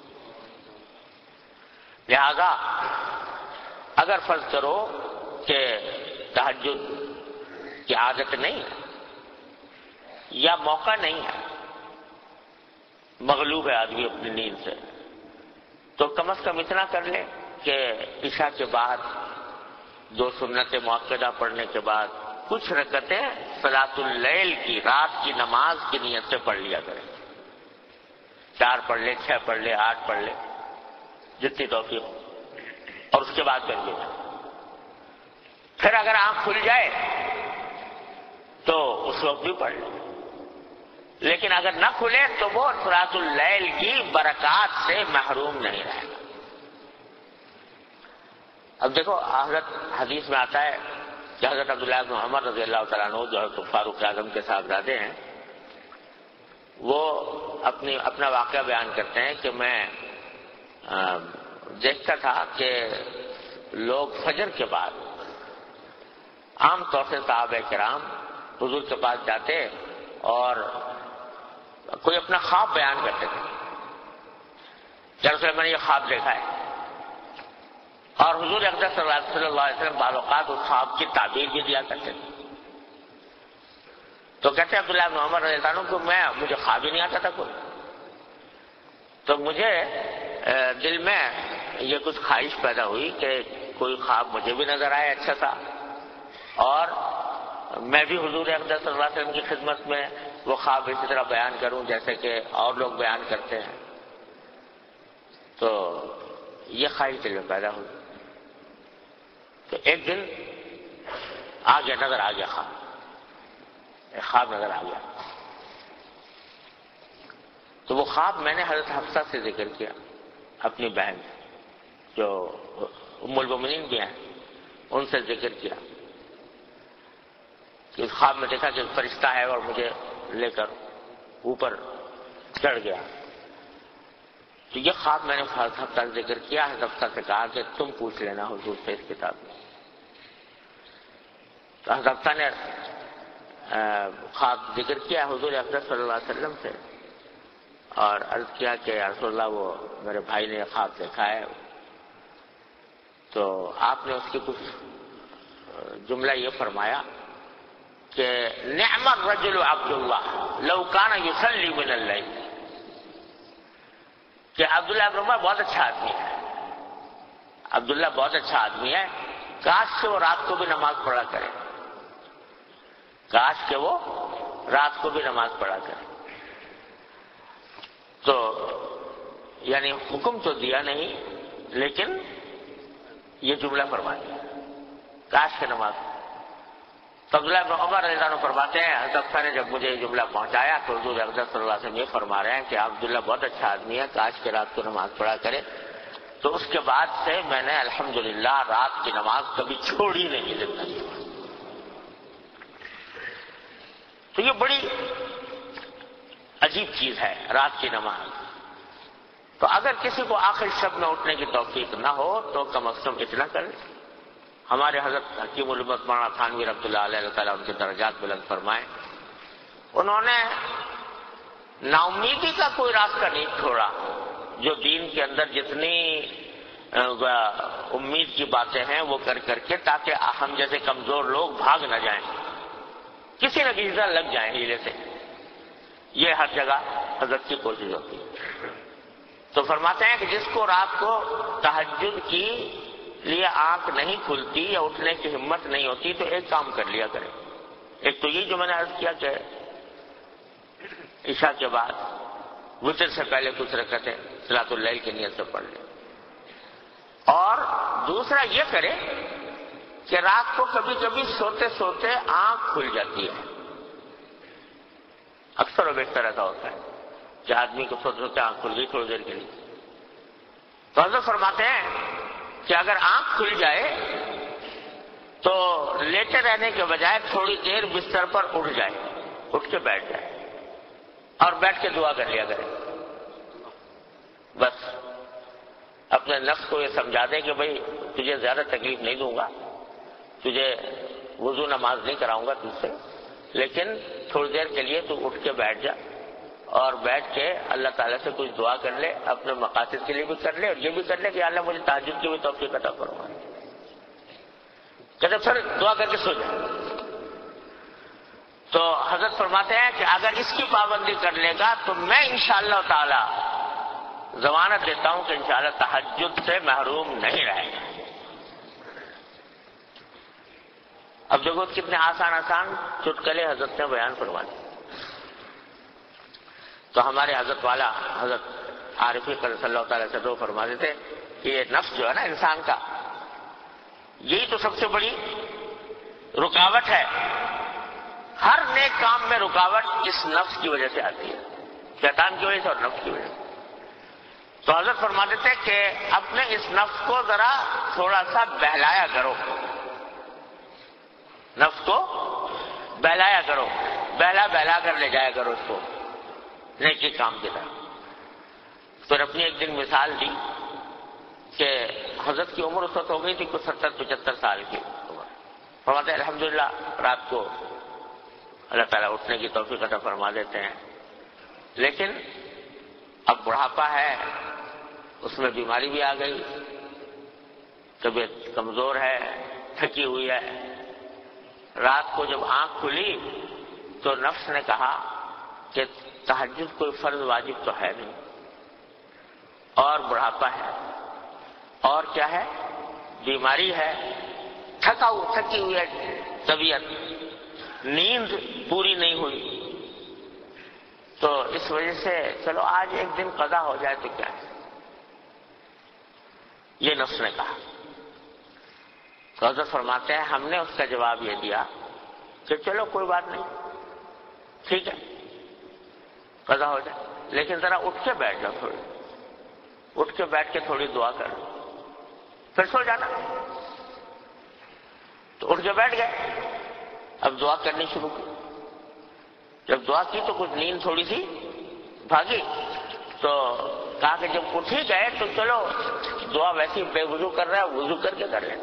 لہذا اگر فرض کرو کہ تہجد کی عادت نہیں ہے یا موقع نہیں ہے، مغلوب ہے آدمی اپنی نیند سے، تو کم از کم اتنا کر لے کہ عشاء کے بعد دو سنت مؤکدہ پڑھنے کے بعد کچھ رکعتیں صلاۃ اللیل کی، رات کی نماز کی نیت سے پڑھ لیا کرے، چار پڑھ لے، چھ پڑھ لے، آٹھ پڑھ لے، جتنی توفیق ہو، اور اس کے بعد کر لے۔ پھر اگر آنکھ کھل جائے تو اس وقت بھی پڑھ لے، لیکن اگر نہ کھلے تو وہ صلاۃ اللیل کی برکات سے محروم نہیں رہے گا۔ اب دیکھو حضرت حدیث میں آتا ہے کہ حضرت عبداللہ بن عمر رضی اللہ تعالیٰ عنہ جو حضرت فاروق اعظم کے صاحبزادے ہیں، وہ اپنی اپنا واقعہ بیان کرتے ہیں کہ میں دیکھتا تھا کہ لوگ فجر کے بعد عام طور سے صحابہ کرام حضور کے پاس جاتے اور کوئی اپنا خواب بیان کرتے تھے کہ رسول اللہ میں نے یہ خواب دیکھا ہے، اور حضور اقدس صلی اللہ علیہ وسلم بعض اوقات اس خواب کی تعبیر بھی دیا کرتے تھے۔ تو کہتے ہیں عبداللہ بن عمر رضی اللہ عنہ کو میں مجھے خواب ہی نہیں آتا تھا کوئی، تو مجھے دل میں یہ کچھ خواہش پیدا ہوئی کہ کوئی خواب مجھے بھی نظر آئے اچھا سا، اور میں بھی حضور اقدس صلی اللہ علیہ وسلم کی خدمت میں وہ خواب اسی طرح بیان کروں جیسے کہ اور لوگ بیان کرتے ہیں۔ تو یہ خواہش دل میں پیدا ہوئی، تو ایک دن آ گیا، نظر آ گیا خواب، ایک خواب نظر آ گیا، تو وہ خواب میں نے حضرت حفصہ سے ذکر کیا، اپنی بہن جو ام المؤمنین بھی ہیں ان سے ذکر کیا کہ اس خواب میں دیکھا کہ فرشتہ ہے اور مجھے لے کر اوپر چڑھ گیا۔ تو یہ خواب میں نے حضرت حفصہ سے ذکر کیا، حضرت حفصہ سے کہا کہ تم پوچھ لینا حضور سے اس کتاب میں۔ تو حضرت حفصہ نے خواب ذکر کیا حضور اقدس صلی اللہ علیہ وسلم سے، اور عرض کیا کہ یا رسول اللہ وہ میرے بھائی نے خواب دیکھا ہے۔ تو آپ نے اس کی کچھ جملہ یہ فرمایا کہ نعم الرجل عبداللہ لو کان یصلی من اللیل، کہ عبداللہ بن عمر بہت اچھا آدمی ہے، عبداللہ بہت اچھا آدمی ہے، کاش کہ وہ رات کو بھی نماز پڑھا کرے، کاش کہ وہ رات کو بھی نماز پڑھا کرے۔ تو یعنی حکم تو دیا نہیں، لیکن یہ جملہ فرما دیا، کاش کہ نماز۔ تو عبداللہ بن عمر رضی اللہ عنہ فرماتے ہیں حضرت نے جب مجھے یہ جملہ پہنچایا تو حضور اقدس صلی اللہ علیہ وسلم یہ فرما رہے ہیں کہ عبداللہ بہت اچھا آدمی ہے، کاش کہ رات کو نماز پڑھا کرے۔ تو اس کے بعد سے میں نے الحمدللہ رات کی نماز کبھی چھوڑی نہیں زندگی میں۔ تو یہ بڑی عجیب چیز ہے رات کی نماز. تو اگر کسی کو آخر شب میں اٹھنے کی توفیق نہ ہو تو کم از کم اتنا کرے. ہمارے حضرت حکیم الامت مولانا تھانوی رحمۃ اللہ علیہ، اللہ تعالیٰ ان کے درجات بلند فرمائے، انہوں نے نا امیدی کا کوئی راستہ نہیں چھوڑا. جو دین کے اندر جتنی امید کی باتیں ہیں وہ کر کر کے، تاکہ ہم جیسے کمزور لوگ بھاگ نہ جائیں، کسی نہ کسی طرح لگ جائیں ہیلے سے. یہ ہر جگہ حضرت کی کوشش ہوتی ہے. تو فرماتے ہیں کہ جس کو رات کو تہجد کی لیے آنکھ نہیں کھلتی یا اٹھنے کی ہمت نہیں ہوتی تو ایک کام کر لیا کرے. ایک تو یہ جو میں نے عرض کیا کہ عشاء کے بعد وتر سے پہلے کچھ رکعتیں صلاۃ اللیل کی نیت سے پڑھ لیں. اور دوسرا یہ کرے کہ رات کو کبھی کبھی سوتے سوتے آنکھ کھل جاتی ہے. اکثر و بیشتر ایسا ہوتا ہے کہ آدمی کو سوتے سوتے آنکھ کھل گئی تھوڑی دیر کے لیے. تو حضرت فرماتے ہیں کہ اگر آنکھ کھل جائے تو لیٹے رہنے کے بجائے تھوڑی دیر بستر پر اٹھ جائے، اٹھ کے بیٹھ جائے اور بیٹھ کے دعا کر لیا کرے. بس اپنے نفس کو یہ سمجھا دے کہ بھئی تجھے زیادہ تکلیف نہیں دوں گا، تجھے وضو نماز نہیں کراؤں گا تجھ سے، لیکن تھوڑی دیر کے لیے تو اٹھ کے بیٹھ جا اور بیٹھ کے اللہ تعالیٰ سے کچھ دعا کر لے، اپنے مقاصد کے لیے بھی کر لے اور یہ بھی کر لے کہ اللہ مجھے تہجد کی بھی توفیق عطا فرما. کہتے پھر دعا کر کے سو جائے. تو حضرت فرماتے ہیں کہ اگر اس کی پابندی کر لے گا تو میں انشاءاللہ تعالی ضمانت دیتا ہوں کہ انشاءاللہ تہجد سے محروم نہیں رہے گا. اب دیکھو کتنے آسان آسان چٹکلے حضرت نے بیان فرما دیے. تو ہمارے حضرت والا حضرت عارفی صلی اللہ تعالی سے دو فرما دیتے کہ یہ نفس جو ہے نا انسان کا، یہی تو سب سے بڑی رکاوٹ ہے. ہر نیک کام میں رکاوٹ اس نفس کی وجہ سے آتی ہے، شیطان کی وجہ سے اور نفس کی وجہ سے. تو حضرت فرما دیتے کہ اپنے اس نفس کو ذرا تھوڑا سا بہلایا کرو، نفس کو بہلایا کرو، بہلا بہلا کر لے جایا کرو اس کو نیکی کام کی طرح. پھر اپنی ایک دن مثال دی کہ حضرت کی عمر اس وقت ہو گئی تھی کچھ ستر پچہتر سال کی عمر. فرماتے ہیں الحمدللہ رات کو اللہ تعالیٰ اٹھنے کی توفیق عطا فرما دیتے ہیں، لیکن اب بڑھاپا ہے، اس میں بیماری بھی آ گئی، طبیعت کمزور ہے، تھکی ہوئی ہے. رات کو جب آنکھ کھلی تو نفس نے کہا کہ تہجد کوئی فرض واجب تو ہے نہیں، اور بڑھاپا ہے، اور کیا ہے، بیماری ہے، تھکا ہوا تھکی ہوئی ہے طبیعت، نیند پوری نہیں ہوئی، تو اس وجہ سے چلو آج ایک دن قضا ہو جائے تو کیا ہے. یہ نفس نے کہا. تو حضرت فرماتے ہیں ہم نے اس کا جواب یہ دیا کہ چلو کوئی بات نہیں، ٹھیک ہے قضا ہو جائے، لیکن ذرا اٹھ کے بیٹھ جاؤ، تھوڑی اٹھ کے بیٹھ کے تھوڑی دعا کر لو، پھر سو جانا. تو اٹھ کے بیٹھ گئے، اب دعا کرنی شروع کی. جب دعا کی تو کچھ نیند تھوڑی سی بھاگی، تو کہا کہ جب اٹھ ہی گئے تو چلو دعا ویسی بے وضو کر رہا ہے وضو کر کے کر لیں،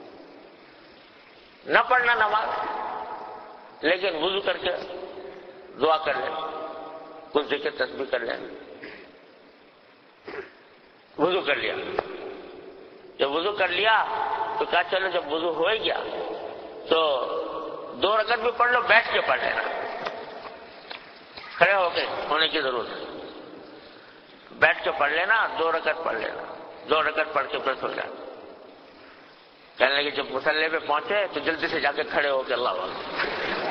نہ پڑھنا نماز لیکن وضو کر کے دعا کر لیں، کچھ ذکر تسبیح کر لیں. وضو کر لیا. جب وضو کر لیا تو کہا چلو جب وضو ہو ہی گیا تو دو رکعت بھی پڑھ لو، بیٹھ کے پڑھ لینا، کھڑے ہو کے ہونے کی ضرورت ہے. بیٹھ کے پڑھ لینا، دو رکعت پڑھ لینا، دو رکعت پڑھ کے پھر سو جانا. کہنے لگے جب مصلی پہ پہنچے تو جلدی سے جا کے کھڑے ہو کے اللہ اکبر.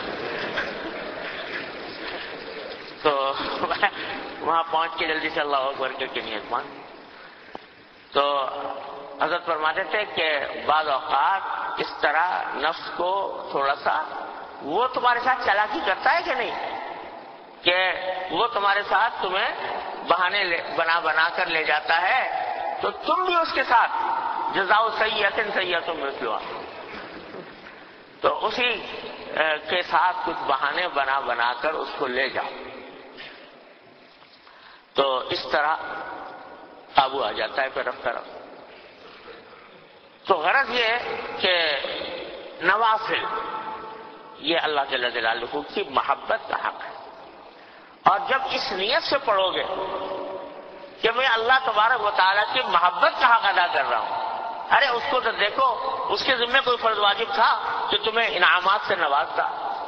تو وہاں پہنچ کے جلدی سے اللہ اکبر کی نیت مان. تو حضرت فرماتے تھے کہ بعض اوقات اس طرح نفس کو تھوڑا سا وہ تمہارے ساتھ چالاکی کرتا ہے کہ نہیں، کہ وہ تمہارے ساتھ تمہیں بہانے بنا بنا کر لے جاتا ہے، تو تم بھی اس کے ساتھ جزاء سیئۃ سیئۃ مثلھا، تو اسی کے ساتھ کچھ بہانے بنا بنا کر اس کو لے جاؤ، تو اس طرح قابو آ جاتا ہے طرف طرف۔ تو غرض یہ ہے کہ نوافل یہ اللہ جل جلالہ کی محبت کا حق ہے، اور جب اس نیت سے پڑھو گے کہ میں اللہ تبارک و تعالیٰ کی محبت کا حق ادا کر رہا ہوں، ارے اس کو تو دیکھو، اس کے ذمہ کوئی فرض واجب تھا کہ تمہیں انعامات سے نوازتا،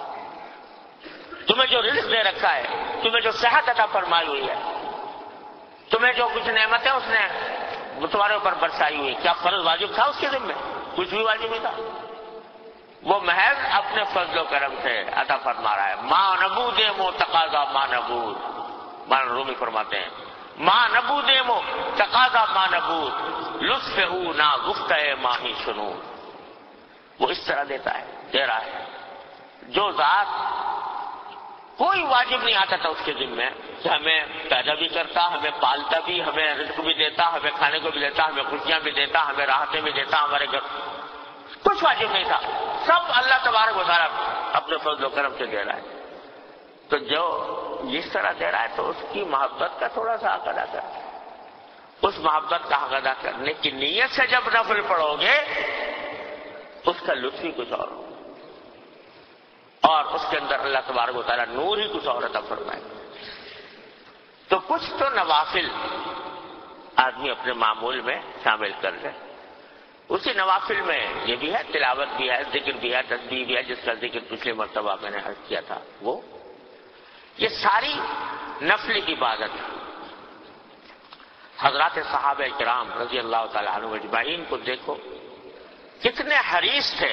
تمہیں جو رزق دے رکھا ہے، تمہیں جو صحت عطا فرمائی ہوئی ہے، تمہیں جو کچھ نعمتیں اس نے تمہارے اوپر برسائی ہوئی، کیا فرض واجب تھا اس کے ذمہ؟ کچھ بھی واجب نہیں تھا، وہ محض اپنے فضل و کرم سے عطا فرما رہا ہے۔ ماں نبود مو تقاضا ماں نبود، مولانا رومی فرماتے ہیں ماں نبود مو تقاضا ماں نبود لطف ہو نا گفتہ ماہی سنو، وہ اس طرح دیتا ہے، دے رہا ہے۔ جو ذات کوئی واجب نہیں آتا تھا اس کے ذمہ، کہ ہمیں پیدا بھی کرتا، ہمیں پالتا بھی، ہمیں رزق بھی دیتا، ہمیں کھانے کو بھی دیتا، ہمیں خوشیاں بھی دیتا، ہمیں راحتیں بھی دیتا، ہمارے گھر کچھ واجب نہیں تھا، سب اللہ تبارک و تعالیٰ اپنے فضل و کرم سے دے رہا ہے۔ تو جو جس طرح دے رہا ہے تو اس کی محبت کا تھوڑا سا حق ادا کر، اس محبت کا حق ادا کرنے کی نیت سے جب نفل پڑھو گے اس کا لطف ہی کچھ اور ہو، اور اس کے اندر اللہ تبارک و تعالیٰ نور ہی کچھ اور عطا فرمائے۔ تو کچھ تو نوافل آدمی اپنے معمول میں شامل کر لے، اسی نوافل میں یہ بھی ہے، تلاوت بھی ہے، ذکر بھی ہے، تسبیح بھی ہے، جس کا ذکر پچھلے مرتبہ میں نے عرض کیا تھا، وہ یہ ساری نفلی عبادت ہے۔ حضرات صحابہ کرام رضی اللہ تعالیٰ عنہ اجمعین کو دیکھو کتنے حریص تھے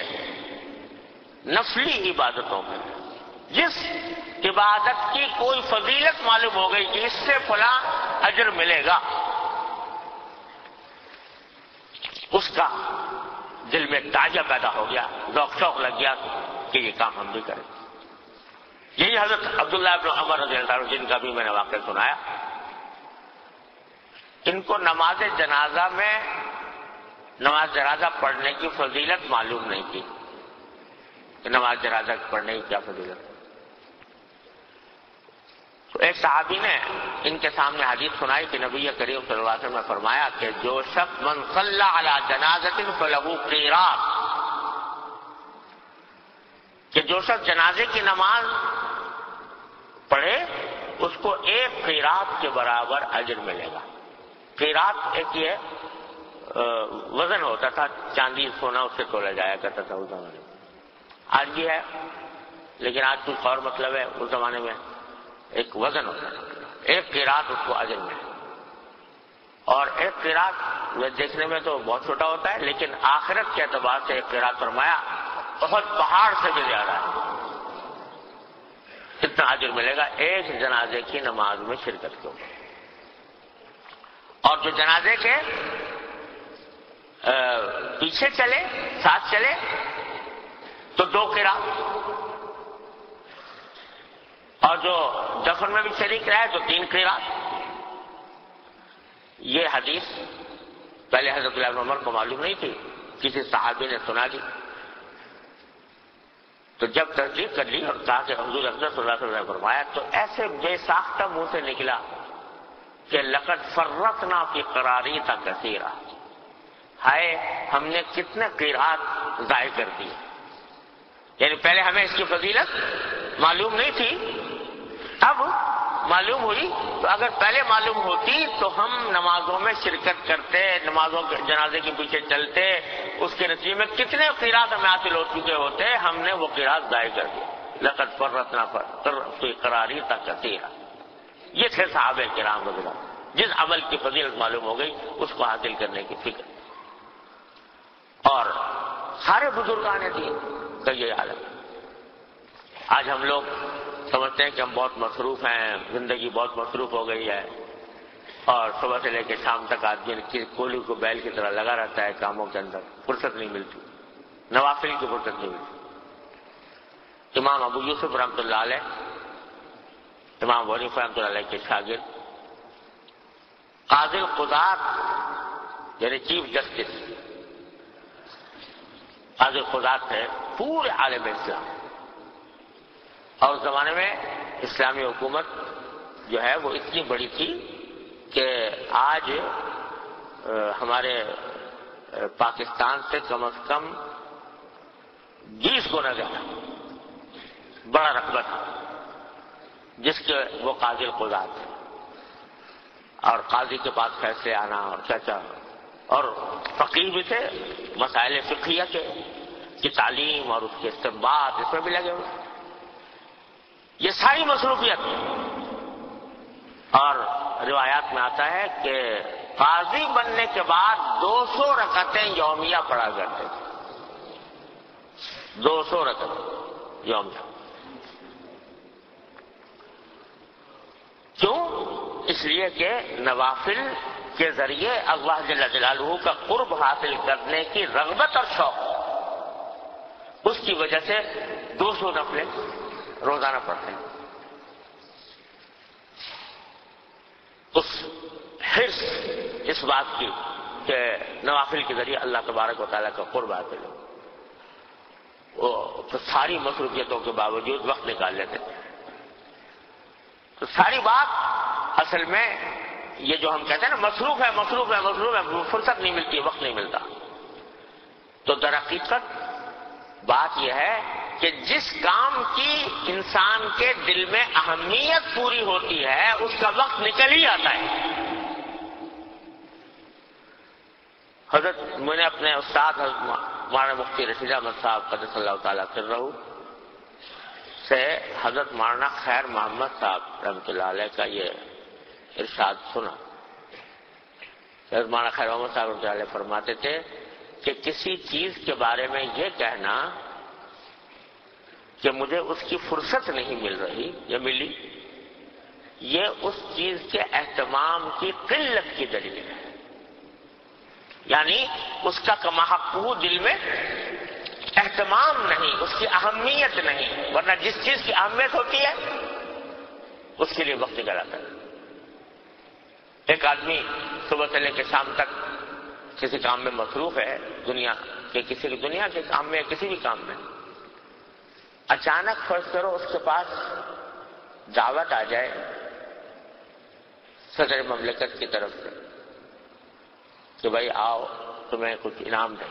نفلی عبادتوں میں، جس عبادت کی کوئی فضیلت معلوم ہو گئی کہ اس سے فلاں اجر ملے گا، اس کا دل میں تاجہ پیدا ہو گیا، ذوق شوق لگ گیا کہ یہ کام ہم بھی کریں۔ یہی حضرت عبداللہ ابن عمر رضی اللہ عنہ، جن کا بھی میں نے واقعہ سنایا، ان کو نماز جنازہ میں نماز جنازہ پڑھنے کی فضیلت معلوم نہیں تھی کہ نماز جنازہ پڑھنے کی کیا فضیلت۔ تو ایک صحابی نے ان کے سامنے حدیث سنائی کہ نبی کریم صلی اللہ علیہ وسلم نے فرمایا کہ جو شخص من صلی علی جنازۃ فلہ قیراط، کہ جو شخص جنازے کی نماز پڑھے اس کو ایک قیراط کے برابر اجر ملے گا۔ قیراط ایک یہ وزن ہوتا تھا، چاندی سونا اس سے تولا جایا کرتا تھا اس زمانے میں، آج بھی ہے لیکن آج کچھ اور مطلب ہے، اس زمانے میں ایک وزن ہوتا تھا، ایک قیراط اس کو اجر ملے، اور ایک قیراط میں دیکھنے میں تو بہت چھوٹا ہوتا ہے لیکن آخرت کے اعتبار سے ایک قیراط فرمایا بہت پہاڑ سے بھی زیادہ ہے، اتنا اجر ملے گا ایک جنازے کی نماز میں شرکت کو۔ اور جو جنازے کے پیچھے چلے، ساتھ چلے تو دو قیراط، اور جو دفن میں بھی شریک رہے تو تین قیراط۔ یہ حدیث پہلے حضرت عبداللہ بن عمر کو معلوم نہیں تھی، کسی صحابی نے سنا دی، تو جب تصدیق کر لی اور کہا کہ حضور اکرم صلی اللہ علیہ وسلم نے فرمایا، تو ایسے بے ساختہ منہ سے نکلا کہ لقد فرطنا فی قراریط کثیرا، ہائے ہم نے کتنے قیراط ضائع کر دی۔ یعنی پہلے ہمیں اس کی فضیلت معلوم نہیں تھی، اب معلوم ہوئی، تو اگر پہلے معلوم ہوتی تو ہم نمازوں میں شرکت کرتے، نمازوں کے جنازے کے پیچھے چلتے، اس کے نتیجے میں کتنے قیراط ہمیں حاصل ہو چکے ہوتے، ہم نے وہ قیراط ضائع کر دی۔ لقد فرطنا فی قراریط کثیرا، یہ تھے صحابہ کرام رضی اللہ عنہم، جس عمل کی فضیلت معلوم ہو گئی اس کو حاصل کرنے کی فکر، اور سارے بزرگان دین کا یہ عالم۔ آج ہم لوگ سمجھتے ہیں کہ ہم بہت مصروف ہیں، زندگی بہت مصروف ہو گئی ہے، اور صبح سے لے کے شام تک آدمی کولی کو بیل کی طرح لگا رہتا ہے کاموں کے اندر، فرصت نہیں ملتی، نوافل کی فرصت نہیں ملتی۔ امام ابو یوسف رحمۃ اللہ علیہ، امام ابو حنیفہ رحمۃ اللہ علیہ کے شاگرد، قاضی القضات یعنی چیف جسٹس، قاضی القضات ہے پورے عالم اسلام، اور اس زمانے میں اسلامی حکومت جو ہے وہ اتنی بڑی تھی کہ آج ہمارے پاکستان سے کم از کم بیس گنا زیادہ بڑا رقبہ تھا، جس کے وہ قاضی القضات تھے، اور قاضی کے پاس فیصلے آنا اور کیا کیا، اور فقیہ بھی تھے، مسائل فقہیہ کے کی تعلیم اور اس کے استنباط اس میں بھی لگے ہوئے، یہ ساری مصروفیت۔ اور روایات میں آتا ہے کہ قاضی بننے کے بعد دو سو رکعتیں یومیہ پڑھا کرتے تھے، دو سو رکعتیں یومیہ۔ کیوں؟ اس لیے کہ نوافل کے ذریعے اللہ جل جلالہ کا قرب حاصل کرنے کی رغبت اور شوق، اس کی وجہ سے دو سو نفلیں روزانہ پڑھتے ہیں۔ اس حرص اس بات کی کہ نوافل کے ذریعے اللہ تبارک و تعالیٰ کا قرب حاصل ہو، وہ تو ساری مصروفیتوں کے باوجود وقت نکال لیتے تھے۔ تو ساری بات اصل میں یہ جو ہم کہتے ہیں نا مصروف ہے مصروف ہے مصروف ہے، فرصت نہیں ملتی، وقت نہیں ملتا، تو در حقیقت بات یہ ہے کہ جس کام کی انسان کے دل میں اہمیت پوری ہوتی ہے اس کا وقت نکل ہی آتا ہے۔ حضرت میں نے اپنے استاد حضرت مولانا مفتی رشید احمد صاحب قدس اللہ تعالیٰ سرہ سے حضرت مولانا خیر محمد صاحب رحمۃ اللہ علیہ کا یہ ارشاد سنا۔ حضرت مولانا خیر محمد صاحب رحمۃ اللہ علیہ فرماتے تھے کہ کسی چیز کے بارے میں یہ کہنا کہ مجھے اس کی فرصت نہیں مل رہی یا ملی، یہ اس چیز کے اہتمام کی قلت کی دلیل ہے، یعنی اس کا کما حقہ دل میں اہتمام نہیں، اس کی اہمیت نہیں، ورنہ جس چیز کی اہمیت ہوتی ہے اس کے لیے وقت نکل آتا ہے۔ ایک آدمی صبح سے لے کے شام تک کسی کام میں مصروف ہے، دنیا کے کسی دنیا کے کام میں کسی بھی کام میں، اچانک فرض کرو اس کے پاس دعوت آ جائے صدر مملکت کی طرف سے کہ بھائی آؤ تمہیں کچھ انعام دیں،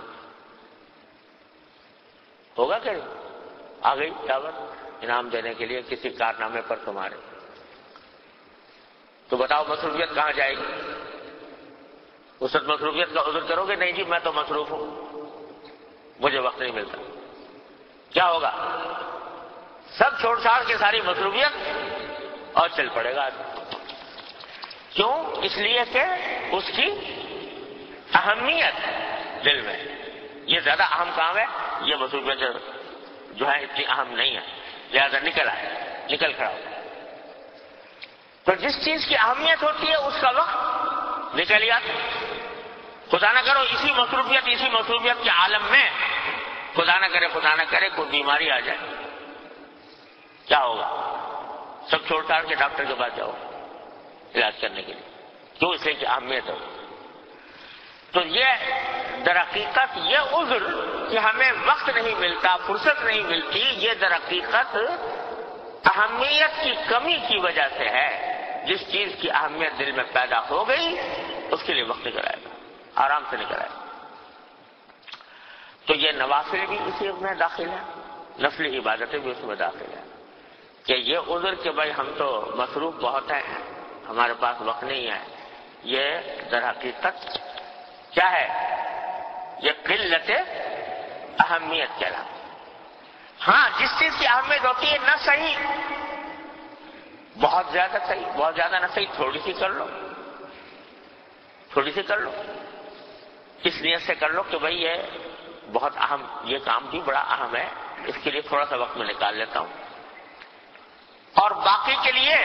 ہوگا کہ آ گئی دعوت انعام دینے کے لیے کسی کارنامے پر تمہارے، تو بتاؤ مصروفیت کہاں جائے گی؟ اس وقت مصروفیت کا عذر کرو گے نہیں جی میں تو مصروف ہوں، مجھے وقت نہیں ملتا، کیا ہوگا؟ سب چھوڑ چھاڑ کے ساری مصروفیت اور چل پڑے گا۔ کیوں؟ اس لیے کہ اس کی اہمیت دل میں، یہ زیادہ اہم کام ہے، یہ مصروفیت جو ہے اتنی اہم نہیں ہے، لہذا نکل آئے، نکل کھڑا ہو۔ تو جس چیز کی اہمیت ہوتی ہے اس کا وقت نکل ہی آتا۔ خدا نہ کرو اسی مصروفیت اسی مصروفیت کے عالم میں خدا نہ کرے خدا نہ کرے کوئی بیماری آ جائے، کیا ہوگا؟ سب چھوڑ چھاڑ کے ڈاکٹر کے پاس جاؤ علاج کرنے کے لیے، کیوں؟ اس لیے کہ اہمیت ہو۔ تو یہ در حقیقت یہ عذر کہ ہمیں وقت نہیں ملتا، فرصت نہیں ملتی، یہ در حقیقت اہمیت کی کمی کی وجہ سے ہے۔ جس چیز کی اہمیت دل میں پیدا ہو گئی اس کے لیے وقت نکل آئے گا، آرام سے نکل آئے گا۔ تو یہ نوافل بھی اسی میں داخل ہے، نفلی عبادتیں بھی اس میں داخل ہے کہ یہ عذر کہ بھائی ہم تو مصروف بہت ہیں، ہمارے پاس وقت نہیں ہے، یہ در حقیقت کیا ہے؟ یہ قلت اہمیت کہلاتی ہے۔ ہاں جس چیز کی اہمیت ہوتی ہے نہ صحیح بہت زیادہ صحیح، بہت زیادہ نہ صحیح، تھوڑی سی کر لو، تھوڑی سی کر لو، اس نیت سے کر لو کہ بھائی یہ بہت اہم، یہ کام بھی بڑا اہم ہے، اس کے لیے تھوڑا سا وقت میں نکال لیتا ہوں، اور باقی کے لیے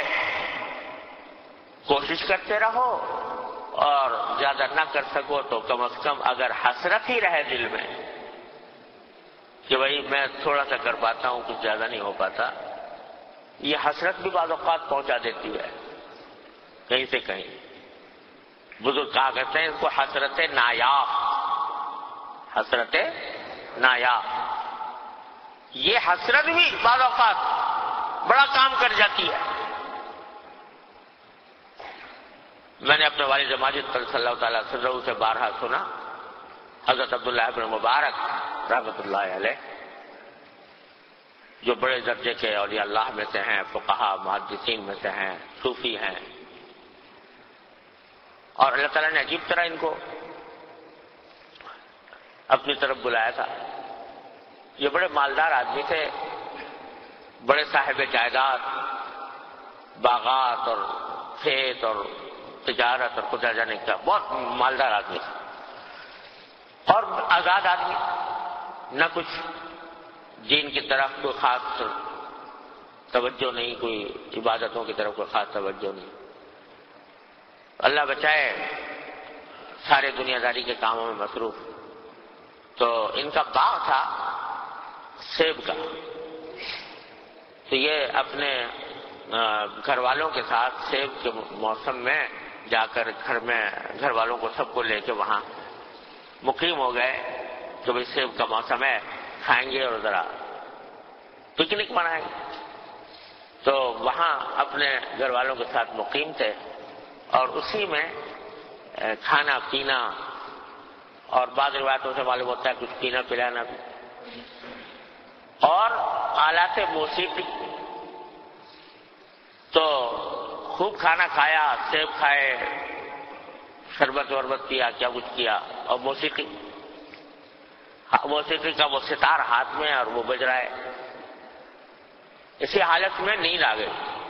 کوشش کرتے رہو، اور زیادہ نہ کر سکو تو کم از کم اگر حسرت ہی رہے دل میں کہ بھائی میں تھوڑا سا کر پاتا ہوں کچھ زیادہ نہیں ہو پاتا، یہ حسرت بھی بعض اوقات پہنچا دیتی ہے کہیں سے کہیں۔ بزرگ کہا کرتے ہیں اس کو حسرت نایاب، حسرت نایاب۔ یہ حسرت بھی بعض اوقات بڑا کام کر جاتی ہے. میں نے اپنے والد ماجد صلی اللہ تعالیٰ صدر سے بارہا سنا، حضرت عبداللہ ابن مبارک رحمۃ اللہ علیہ، جو بڑے درجے کے اولیاء اللہ میں سے ہیں، فقہا محدثین میں سے ہیں، صوفی ہیں، اور اللہ تعالیٰ نے عجیب طرح ان کو اپنی طرف بلایا تھا. یہ بڑے مالدار آدمی تھے، بڑے صاحب جائیداد، باغات اور کھیت اور تجارت اور خدا جانے کا بہت مالدار آدمی تھا، اور آزاد آدمی، نہ کچھ دین کی طرف کوئی خاص توجہ نہیں، کوئی عبادتوں کی طرف کوئی خاص توجہ نہیں. اللہ بچائے سارے دنیا داری کے کاموں میں مصروف. تو ان کا باغ تھا سیب کا، تو یہ اپنے گھر والوں کے ساتھ سیب کے موسم میں جا کر گھر میں گھر والوں کو سب کو لے کے وہاں مقیم ہو گئے کہ بھائی سیب کا موسم ہے، کھائیں گے اور ذرا پکنک منائیں گے. تو وہاں اپنے گھر والوں کے ساتھ مقیم تھے، اور اسی میں کھانا پینا، اور بعض روایتوں سے معلوم ہوتا ہے کچھ پینا پلانا بھی، اور آلات موسیقی. تو خوب کھانا کھایا، سیب کھائے، شربت وربت پیا، کیا کچھ کیا، اور موسیقی موسیقی کا وہ ستار ہاتھ میں اور وہ بج رہا ہے. اسی حالت میں نیند آ گئی،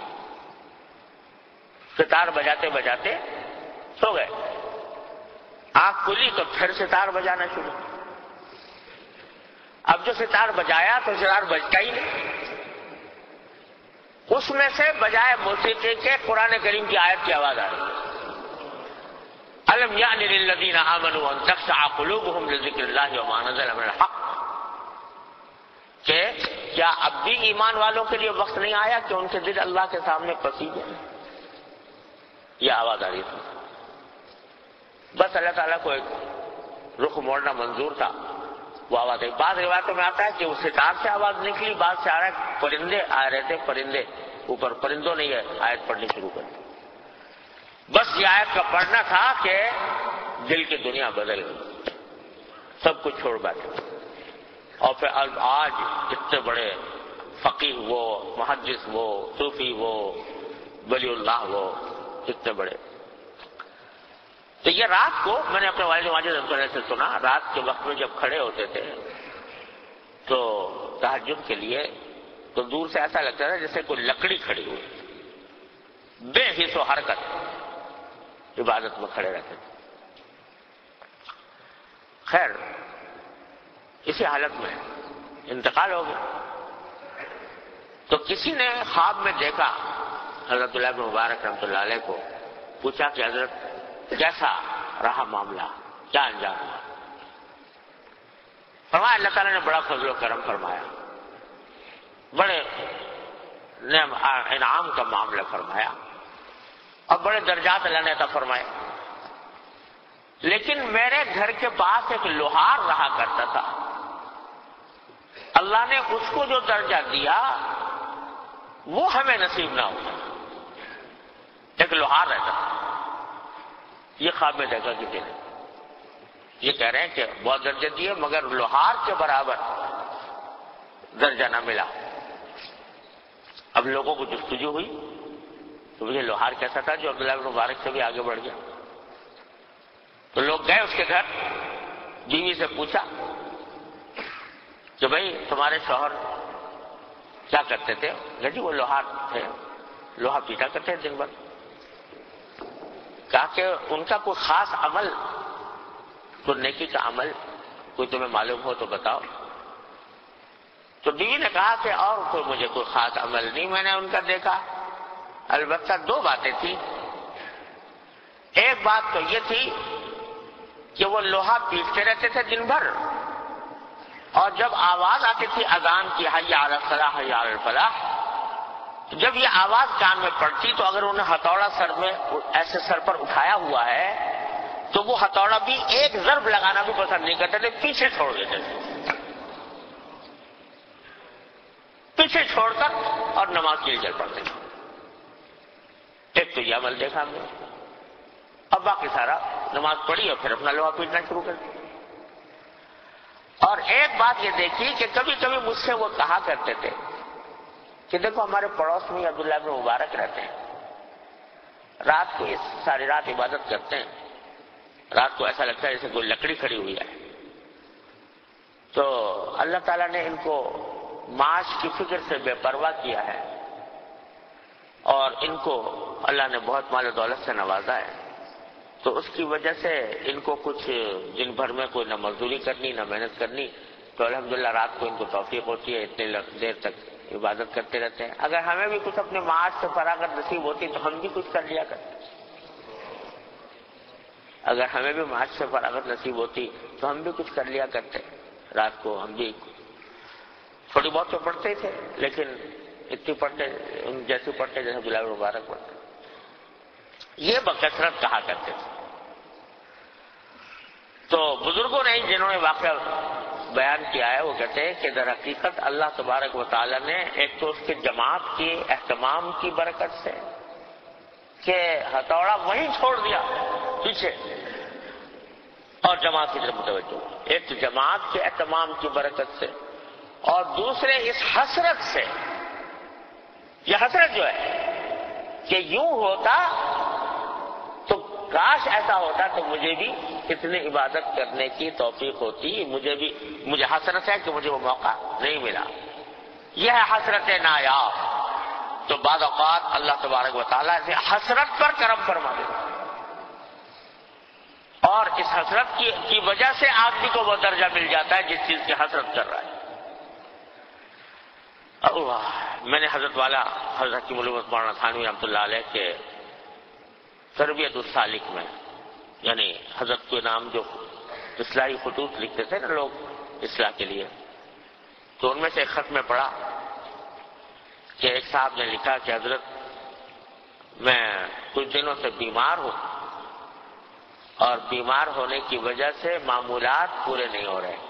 ستار بجاتے بجاتے سو گئے. آنکھ کھلی تو پھر ستار بجانا شروع. اب جو ستار بجایا تو ستار بجتا ہی نہیں، اس میں سے بجائے موسیقی کے قرآن کریم کی آیت کی آواز آ رہی ہے، الم یعن للذین آمنوا ان تخشع قلوبهم لذکر اللہ وما نزل من الحق، کہ کیا اب بھی ایمان والوں کے لیے وقت نہیں آیا کہ ان کے دل اللہ کے سامنے پسی جائیں. یہ آواز آ رہی تھی. بس اللہ تعالیٰ کو ایک رخ موڑنا منظور تھا، وہ آواز آئی. بعض روایتوں میں آتا ہے کہ اس ستار سے آواز نکلی، بعض سے آ رہا ہے پرندے آ رہے تھے، پرندے اوپر، پرندوں نے یہ آیت پڑھنی شروع کر دی. بس یہ آیت کا پڑھنا تھا کہ دل کی دنیا بدل گئی، سب کچھ چھوڑ بیٹھے. اور پھر آج اتنے بڑے فقیہ وہ، محدث وہ، صوفی وہ، ولی اللہ وہ، اتنے بڑے. تو یہ رات کو میں نے اپنے والد ماجد رحمۃ اللہ سے سنا، رات کے وقت میں جب کھڑے ہوتے تھے تو تہجد کے لیے، تو دور سے ایسا لگتا تھا جیسے کوئی لکڑی کھڑی ہوئی، بے حس و حرکت عبادت میں کھڑے رہتے تھے. خیر، اسی حالت میں انتقال ہو گیا. تو کسی نے خواب میں دیکھا حضرت اللہ بن مبارک رحمۃ اللہ علیہ کو، پوچھا کہ حضرت کیسا رہا معاملہ، کیا انجام ہوا؟ فرمایا اللہ تعالیٰ نے بڑا فضل و کرم فرمایا، بڑے انعام کا معاملہ فرمایا، اور بڑے درجات اللہ نے عطا فرمائے. لیکن میرے گھر کے پاس ایک لوہار رہا کرتا تھا، اللہ نے اس کو جو درجہ دیا وہ ہمیں نصیب نہ ہوا. ایک لوہار رہتا تھا، یہ خواب میں دیکھا کسی نے. یہ کہہ رہے ہیں کہ بہت درجے دیے مگر لوہار کے برابر درجہ نہ ملا. اب لوگوں کو جستجو ہوئی تو مجھے لوہار کیسا تھا جو عبداللہ بن مبارک سے بھی آگے بڑھ گیا. تو لوگ گئے اس کے گھر، بیوی سے پوچھا کہ بھائی تمہارے شوہر کیا کرتے تھے؟ جی وہ لوہار تھے، لوہا پیٹا کرتے دن بھر. کہا کہ ان کا کوئی خاص عمل، کوئی نیکی کا عمل کوئی تمہیں معلوم ہو تو بتاؤ. تو بیوی نے کہا کہ اور کوئی مجھے کوئی خاص عمل نہیں میں نے ان کا دیکھا، البتہ دو باتیں تھیں. ایک بات تو یہ تھی کہ وہ لوہا پیٹتے رہتے تھے دن بھر، اور جب آواز آتی تھی اذان کی حی علی الصلاح حی علی الفلاح، جب یہ آواز کان میں پڑتی تو اگر انہیں ہتھوڑا سر میں ایسے سر پر اٹھایا ہوا ہے تو وہ ہتھوڑا بھی ایک ضرب لگانا بھی پسند نہیں کرتے تھے، پیچھے چھوڑ دیتے تھے. پیچھے چھوڑ کر اور نماز کے لیے چل پڑتے ہیں. ایک تو یہ عمل دیکھا ہم نے. اب باقی سارا نماز پڑھی اور پھر اپنا لوہا پیٹنا شروع کر دیا. اور ایک بات یہ دیکھی کہ کبھی کبھی مجھ سے وہ کہا کرتے تھے کہ دیکھو ہمارے پڑوس میں عبداللہ بن مبارک رہتے ہیں, رات کو اس ساری رات عبادت کرتے ہیں, رات کو ایسا لگتا ہے جیسے کوئی لکڑی کھڑی ہوئی ہے. تو اللہ تعالیٰ نے ان کو معاش کی فکر سے بے پرواہ کیا ہے اور ان کو اللہ نے بہت مال و دولت سے نوازا ہے. تو اس کی وجہ سے ان کو کچھ دن بھر میں کوئی نہ مزدوری کرنی نہ محنت کرنی, تو الحمدللہ رات کو ان کو توفیق ہوتی ہے, اتنے دیر تک عبادت کرتے رہتے ہیں. اگر ہمیں بھی کچھ اپنے معاش سے فراغت نصیب ہوتی تو ہم بھی کچھ کر لیا کرتے. اگر ہمیں بھی معاش سے فراغت نصیب ہوتی تو ہم بھی کچھ کر لیا کرتے. رات کو ہم بھی تھوڑی بہت تو پڑھتے ہی تھے, لیکن اتنی پڑھتے ان جیسے پڑھتے جیسے عبداللہ بن مبارک پڑھتے. یہ بکثرت کہا کرتے تھے. تو بزرگوں نے جنہوں نے واقعہ بیان کیا ہے وہ کہتے ہیں کہ در حقیقت اللہ تبارک و تعالی نے ایک تو اس کے جماعت کے اہتمام کی برکت سے کہ ہتھوڑا وہیں چھوڑ دیا پیچھے اور جماعت کی طرف متوجہ, ایک تو جماعت کے اہتمام کی برکت سے, اور دوسرے اس حسرت سے. یہ حسرت جو ہے کہ یوں ہوتا تو کاش ایسا ہوتا تو مجھے بھی اتنی عبادت کرنے کی توفیق ہوتی, مجھے بھی مجھے حسرت ہے کہ مجھے وہ موقع نہیں ملا. یہ ہے حسرت نایاب. تو بعض اوقات اللہ تبارک و تعالیٰ سے حسرت پر کرم فرما دیتا, اور اس حسرت کی کی وجہ سے آدمی کو وہ درجہ مل جاتا ہے جس چیز کی حسرت کر رہا ہے. اللہ, میں نے حضرت والا حضرت کی ملوث مولانا تھانوی رحمۃ اللہ علیہ کے تربیت السالک میں, یعنی حضرت کے نام جو اصلاحی خطوط لکھتے تھے نا لوگ اصلاح کے لیے, تو ان میں سے ایک خط میں پڑھا کہ ایک صاحب نے لکھا کہ حضرت میں کچھ دنوں سے بیمار ہوں اور بیمار ہونے کی وجہ سے معمولات پورے نہیں ہو رہے,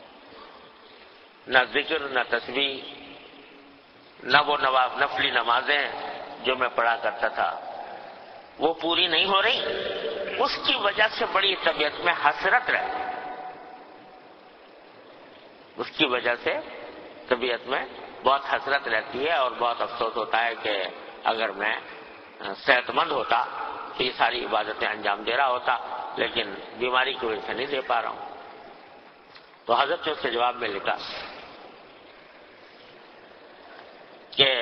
نہ ذکر نہ تسبیح نہ وہ نفلی نمازیں جو میں پڑھا کرتا تھا وہ پوری نہیں ہو رہی. اس کی وجہ سے بڑی طبیعت میں حسرت رہتی, اس کی وجہ سے طبیعت میں بہت حسرت رہتی ہے اور بہت افسوس ہوتا ہے کہ اگر میں صحت مند ہوتا تو یہ ساری عبادتیں انجام دے رہا ہوتا, لیکن بیماری کی وجہ سے نہیں دے پا رہا ہوں. تو حضرت نے اس کے جواب میں لکھا کہ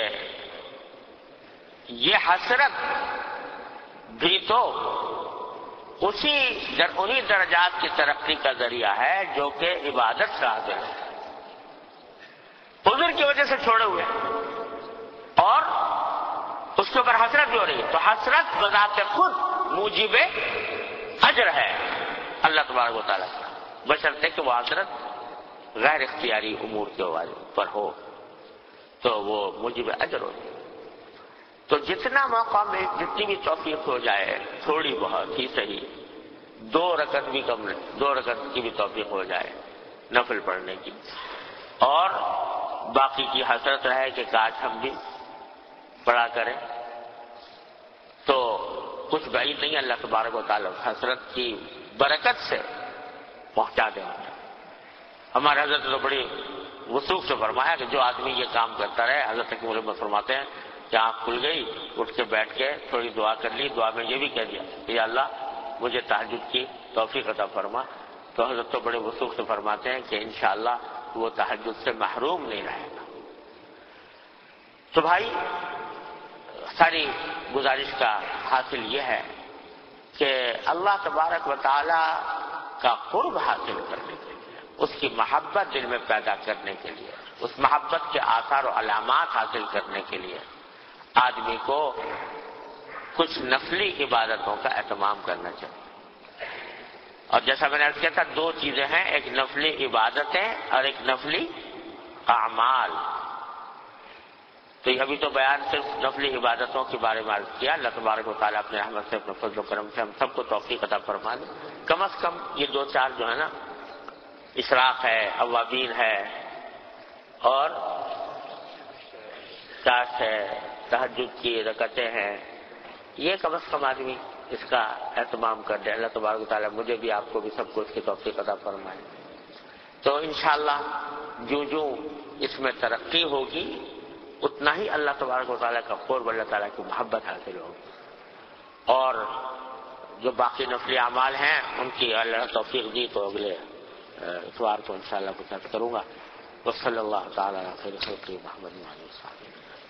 یہ حسرت بھی تو اسی در انہی درجات کی ترقی کا ذریعہ ہے جو کہ عبادت کا حاصل ہے. عذر کی وجہ سے چھوڑے ہوئے اور اس کے اوپر حسرت بھی ہو رہی ہے, تو حسرت بذات خود موجب اجر ہے اللہ تبارک و تعالیٰ کا, بشرطے کہ وہ حسرت غیر اختیاری امور کے پر ہو تو وہ موجب اجر ہوتی ہے. تو جتنا موقع میں جتنی بھی توفیق ہو جائے, تھوڑی بہت ہی صحیح, دو رکعت بھی کم نہیں, دو رکعت کی بھی توفیق ہو جائے نفل پڑھنے کی, اور باقی کی حسرت رہے کہ کاش ہم بھی پڑھا کریں, تو کچھ بعید نہیں اللہ تبارک و تعالیٰ حسرت کی برکت سے پہنچا دیں. ہمارے حضرت تو بڑی وثوق سے فرمایا کہ جو آدمی یہ کام کرتا رہے, حضرت کی ملوث فرماتے ہیں کہ آنکھ کھل گئی, اٹھ کے بیٹھ کے تھوڑی دعا کر لی, دعا میں یہ بھی کہہ دیا کہ یا اللہ مجھے تہجد کی توفیق عطا فرما, تو حضرت تو بڑے وثوق سے فرماتے ہیں کہ انشاءاللہ وہ تہجد سے محروم نہیں رہے گا. تو بھائی ساری گزارش کا حاصل یہ ہے کہ اللہ تبارک و تعالی کا قرب حاصل کرنے کے لیے, اس کی محبت دل میں پیدا کرنے کے لیے, اس محبت کے آثار و علامات حاصل کرنے کے لیے آدمی کو کچھ نفلی عبادتوں کا اہتمام کرنا چاہیے. اور جیسا میں نے عرض کیا تھا, دو چیزیں ہیں, ایک نفلی عبادتیں اور ایک نفلی اعمال. تو ابھی تو بیان صرف نفلی عبادتوں کے بارے میں عرض کیا. اللہ تبارک و تعالیٰ اپنے رحمت سے اپنے فضل و کرم سے ہم سب کو توفیق عطا فرما دے. کم از کم یہ دو چار جو ہے نا, اشراق ہے, اوابین ہے, اور اذکار ہے، تہجد کی رکعتیں ہیں، یہ کم از کم آدمی اس کا اہتمام کر دے. اللہ تبارک و تعالیٰ مجھے بھی آپ کو بھی سب کو اس کی توفیق عطا فرمائے. تو انشاءاللہ جو جو اس میں ترقی ہوگی اتنا ہی اللہ تبارک و تعالیٰ کا قرب، اللہ تعالیٰ کی محبت حاصل ہوگی. اور جو باقی نفلی اعمال ہیں ان کی اللہ توفیق دی تو اگلے اتوار کو انشاءاللہ کچھ عرض کروں گا. وصلی اللہ تعالیٰ علی خیر خلقہ محمد وعلیہ وسلم.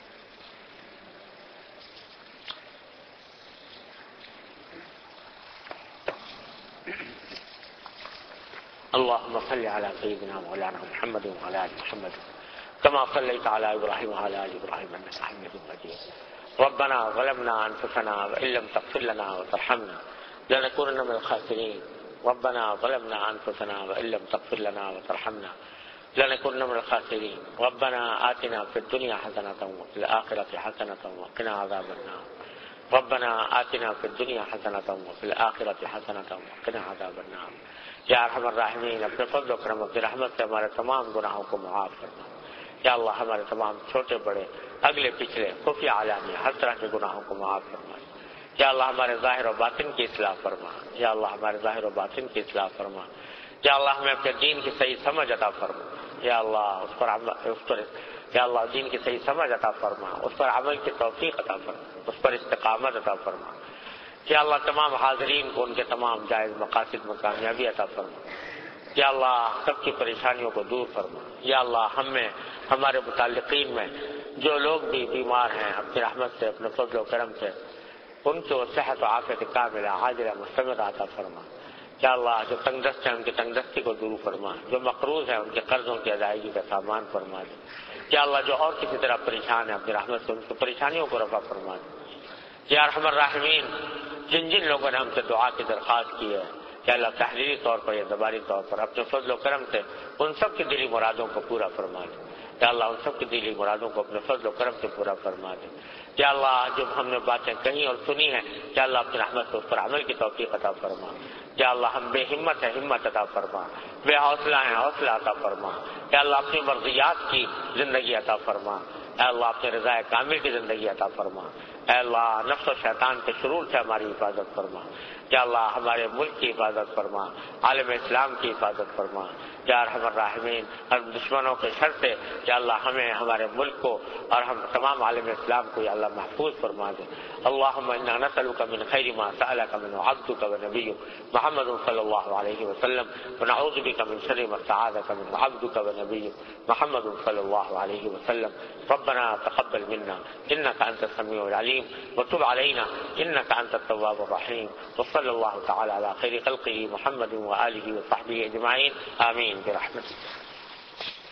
اللهم صل على سيدنا مولانا محمد وعلى ال محمد كما صليت على ابراهيم وعلى ال ابراهيم انك حميد مجيد. ربنا ظلمنا انفسنا وان لم تغفر لنا وترحمنا لنكونن من الخاسرين. ربنا ظلمنا انفسنا وان لم تغفر لنا وترحمنا لنكونن من الخاسرين. ربنا آتنا في الدنيا حسنة وفي الآخرة حسنة وقنا عذاب النار. ربنا آتنا في الدنيا حسنة وفي الآخرة حسنة وقنا عذاب النار. یا ارحم الراحمین اپنے فضل و کرم اپنی رحمت سے ہمارے تمام گناہوں کو معاف کرنا. یا اللہ ہمارے تمام چھوٹے بڑے اگلے پچھلے خفیہ علانیہ ہر طرح کے گناہوں کو معاف فرما. یا اللہ ہمارے ظاہر و باطن کی اصلاح فرما. یا اللہ ہمارے ظاہر و باطن کی اصلاح فرما. یا اللہ ہمیں اپنے دین کی صحیح سمجھ عطا فرما. یا اللہ اس پر اس پر یا اللہ دین کی صحیح سمجھ عطا فرما، اس پر عمل کی توفیق عطا فرما، اس پر استقامت عطا فرما. یا اللہ تمام حاضرین کو ان کے تمام جائز مقاصد میں کامیابی عطا فرما. یا اللہ سب کی پریشانیوں کو دور فرما. یا اللہ ہم میں ہمارے متعلقین میں جو لوگ بھی بیمار ہیں اپنی رحمت سے اپنے فضل و کرم سے ان کو صحت و عافیت کاملہ عاجلہ مستمرہ عطا فرما. یا اللہ جو تنگ دست ہیں ان کی تنگ دستی کو دور فرما، جو مقروض ہیں ان کے قرضوں کی ادائیگی کا سامان فرما دے. یا اللہ جو اور کسی طرح پریشان ہیں اپنی رحمت سے ان کی پریشانیوں کو رفع فرما دے. یا ارحم الراحمین جن جن لوگوں نے ہم سے دعا کی درخواست کی ہے کہ اللہ تحریری طور پر یا زبانی طور پر اپنے فضل و کرم سے ان سب کی دلی مرادوں کو پورا فرما دے. یا اللہ ان سب کی دلی مرادوں کو اپنے فضل و کرم سے پورا فرما دے. یا اللہ جو ہم نے باتیں کہی اور سنی ہیں یا اللہ اپنی رحمت سے اس پر عمل کی توفیق عطا فرما. یا اللہ ہم بے ہمت ہیں ہمت عطا فرما، بے حوصلہ ہیں حوصلہ عطا فرما. یا اللہ اپنی مرضیات کی زندگی عطا فرما. اے اللہ اپنے رضا کامل کی زندگی عطا فرما. اے اللہ نفس و شیطان کے شرور سے ہماری حفاظت فرما. یا اللہ ہمارے ملک کی حفاظت فرما، عالم اسلام کی حفاظت فرما. یا ارحم الراحمین ہم دشمنوں کے شر سے یا اللہ ہمیں ہمارے ملک کو اور ہم تمام عالم اسلام کو یا اللہ محفوظ فرما دے. اللہم انا نسألک من خیر ما سألک من عبدک و نبیک محمد صلی اللہ علیہ وسلم ونعوذ بک من شر ما استعاذک من عبدک و نبیک محمد صلی اللہ علیہ وسلم. ربنا تقبل منا انك انت السميع العليم وتب علينا انك انت التواب الرحيم. وصلى الله تعالى على خير خلقه محمد وآله وصحبه اجمعين آمين برحمتك.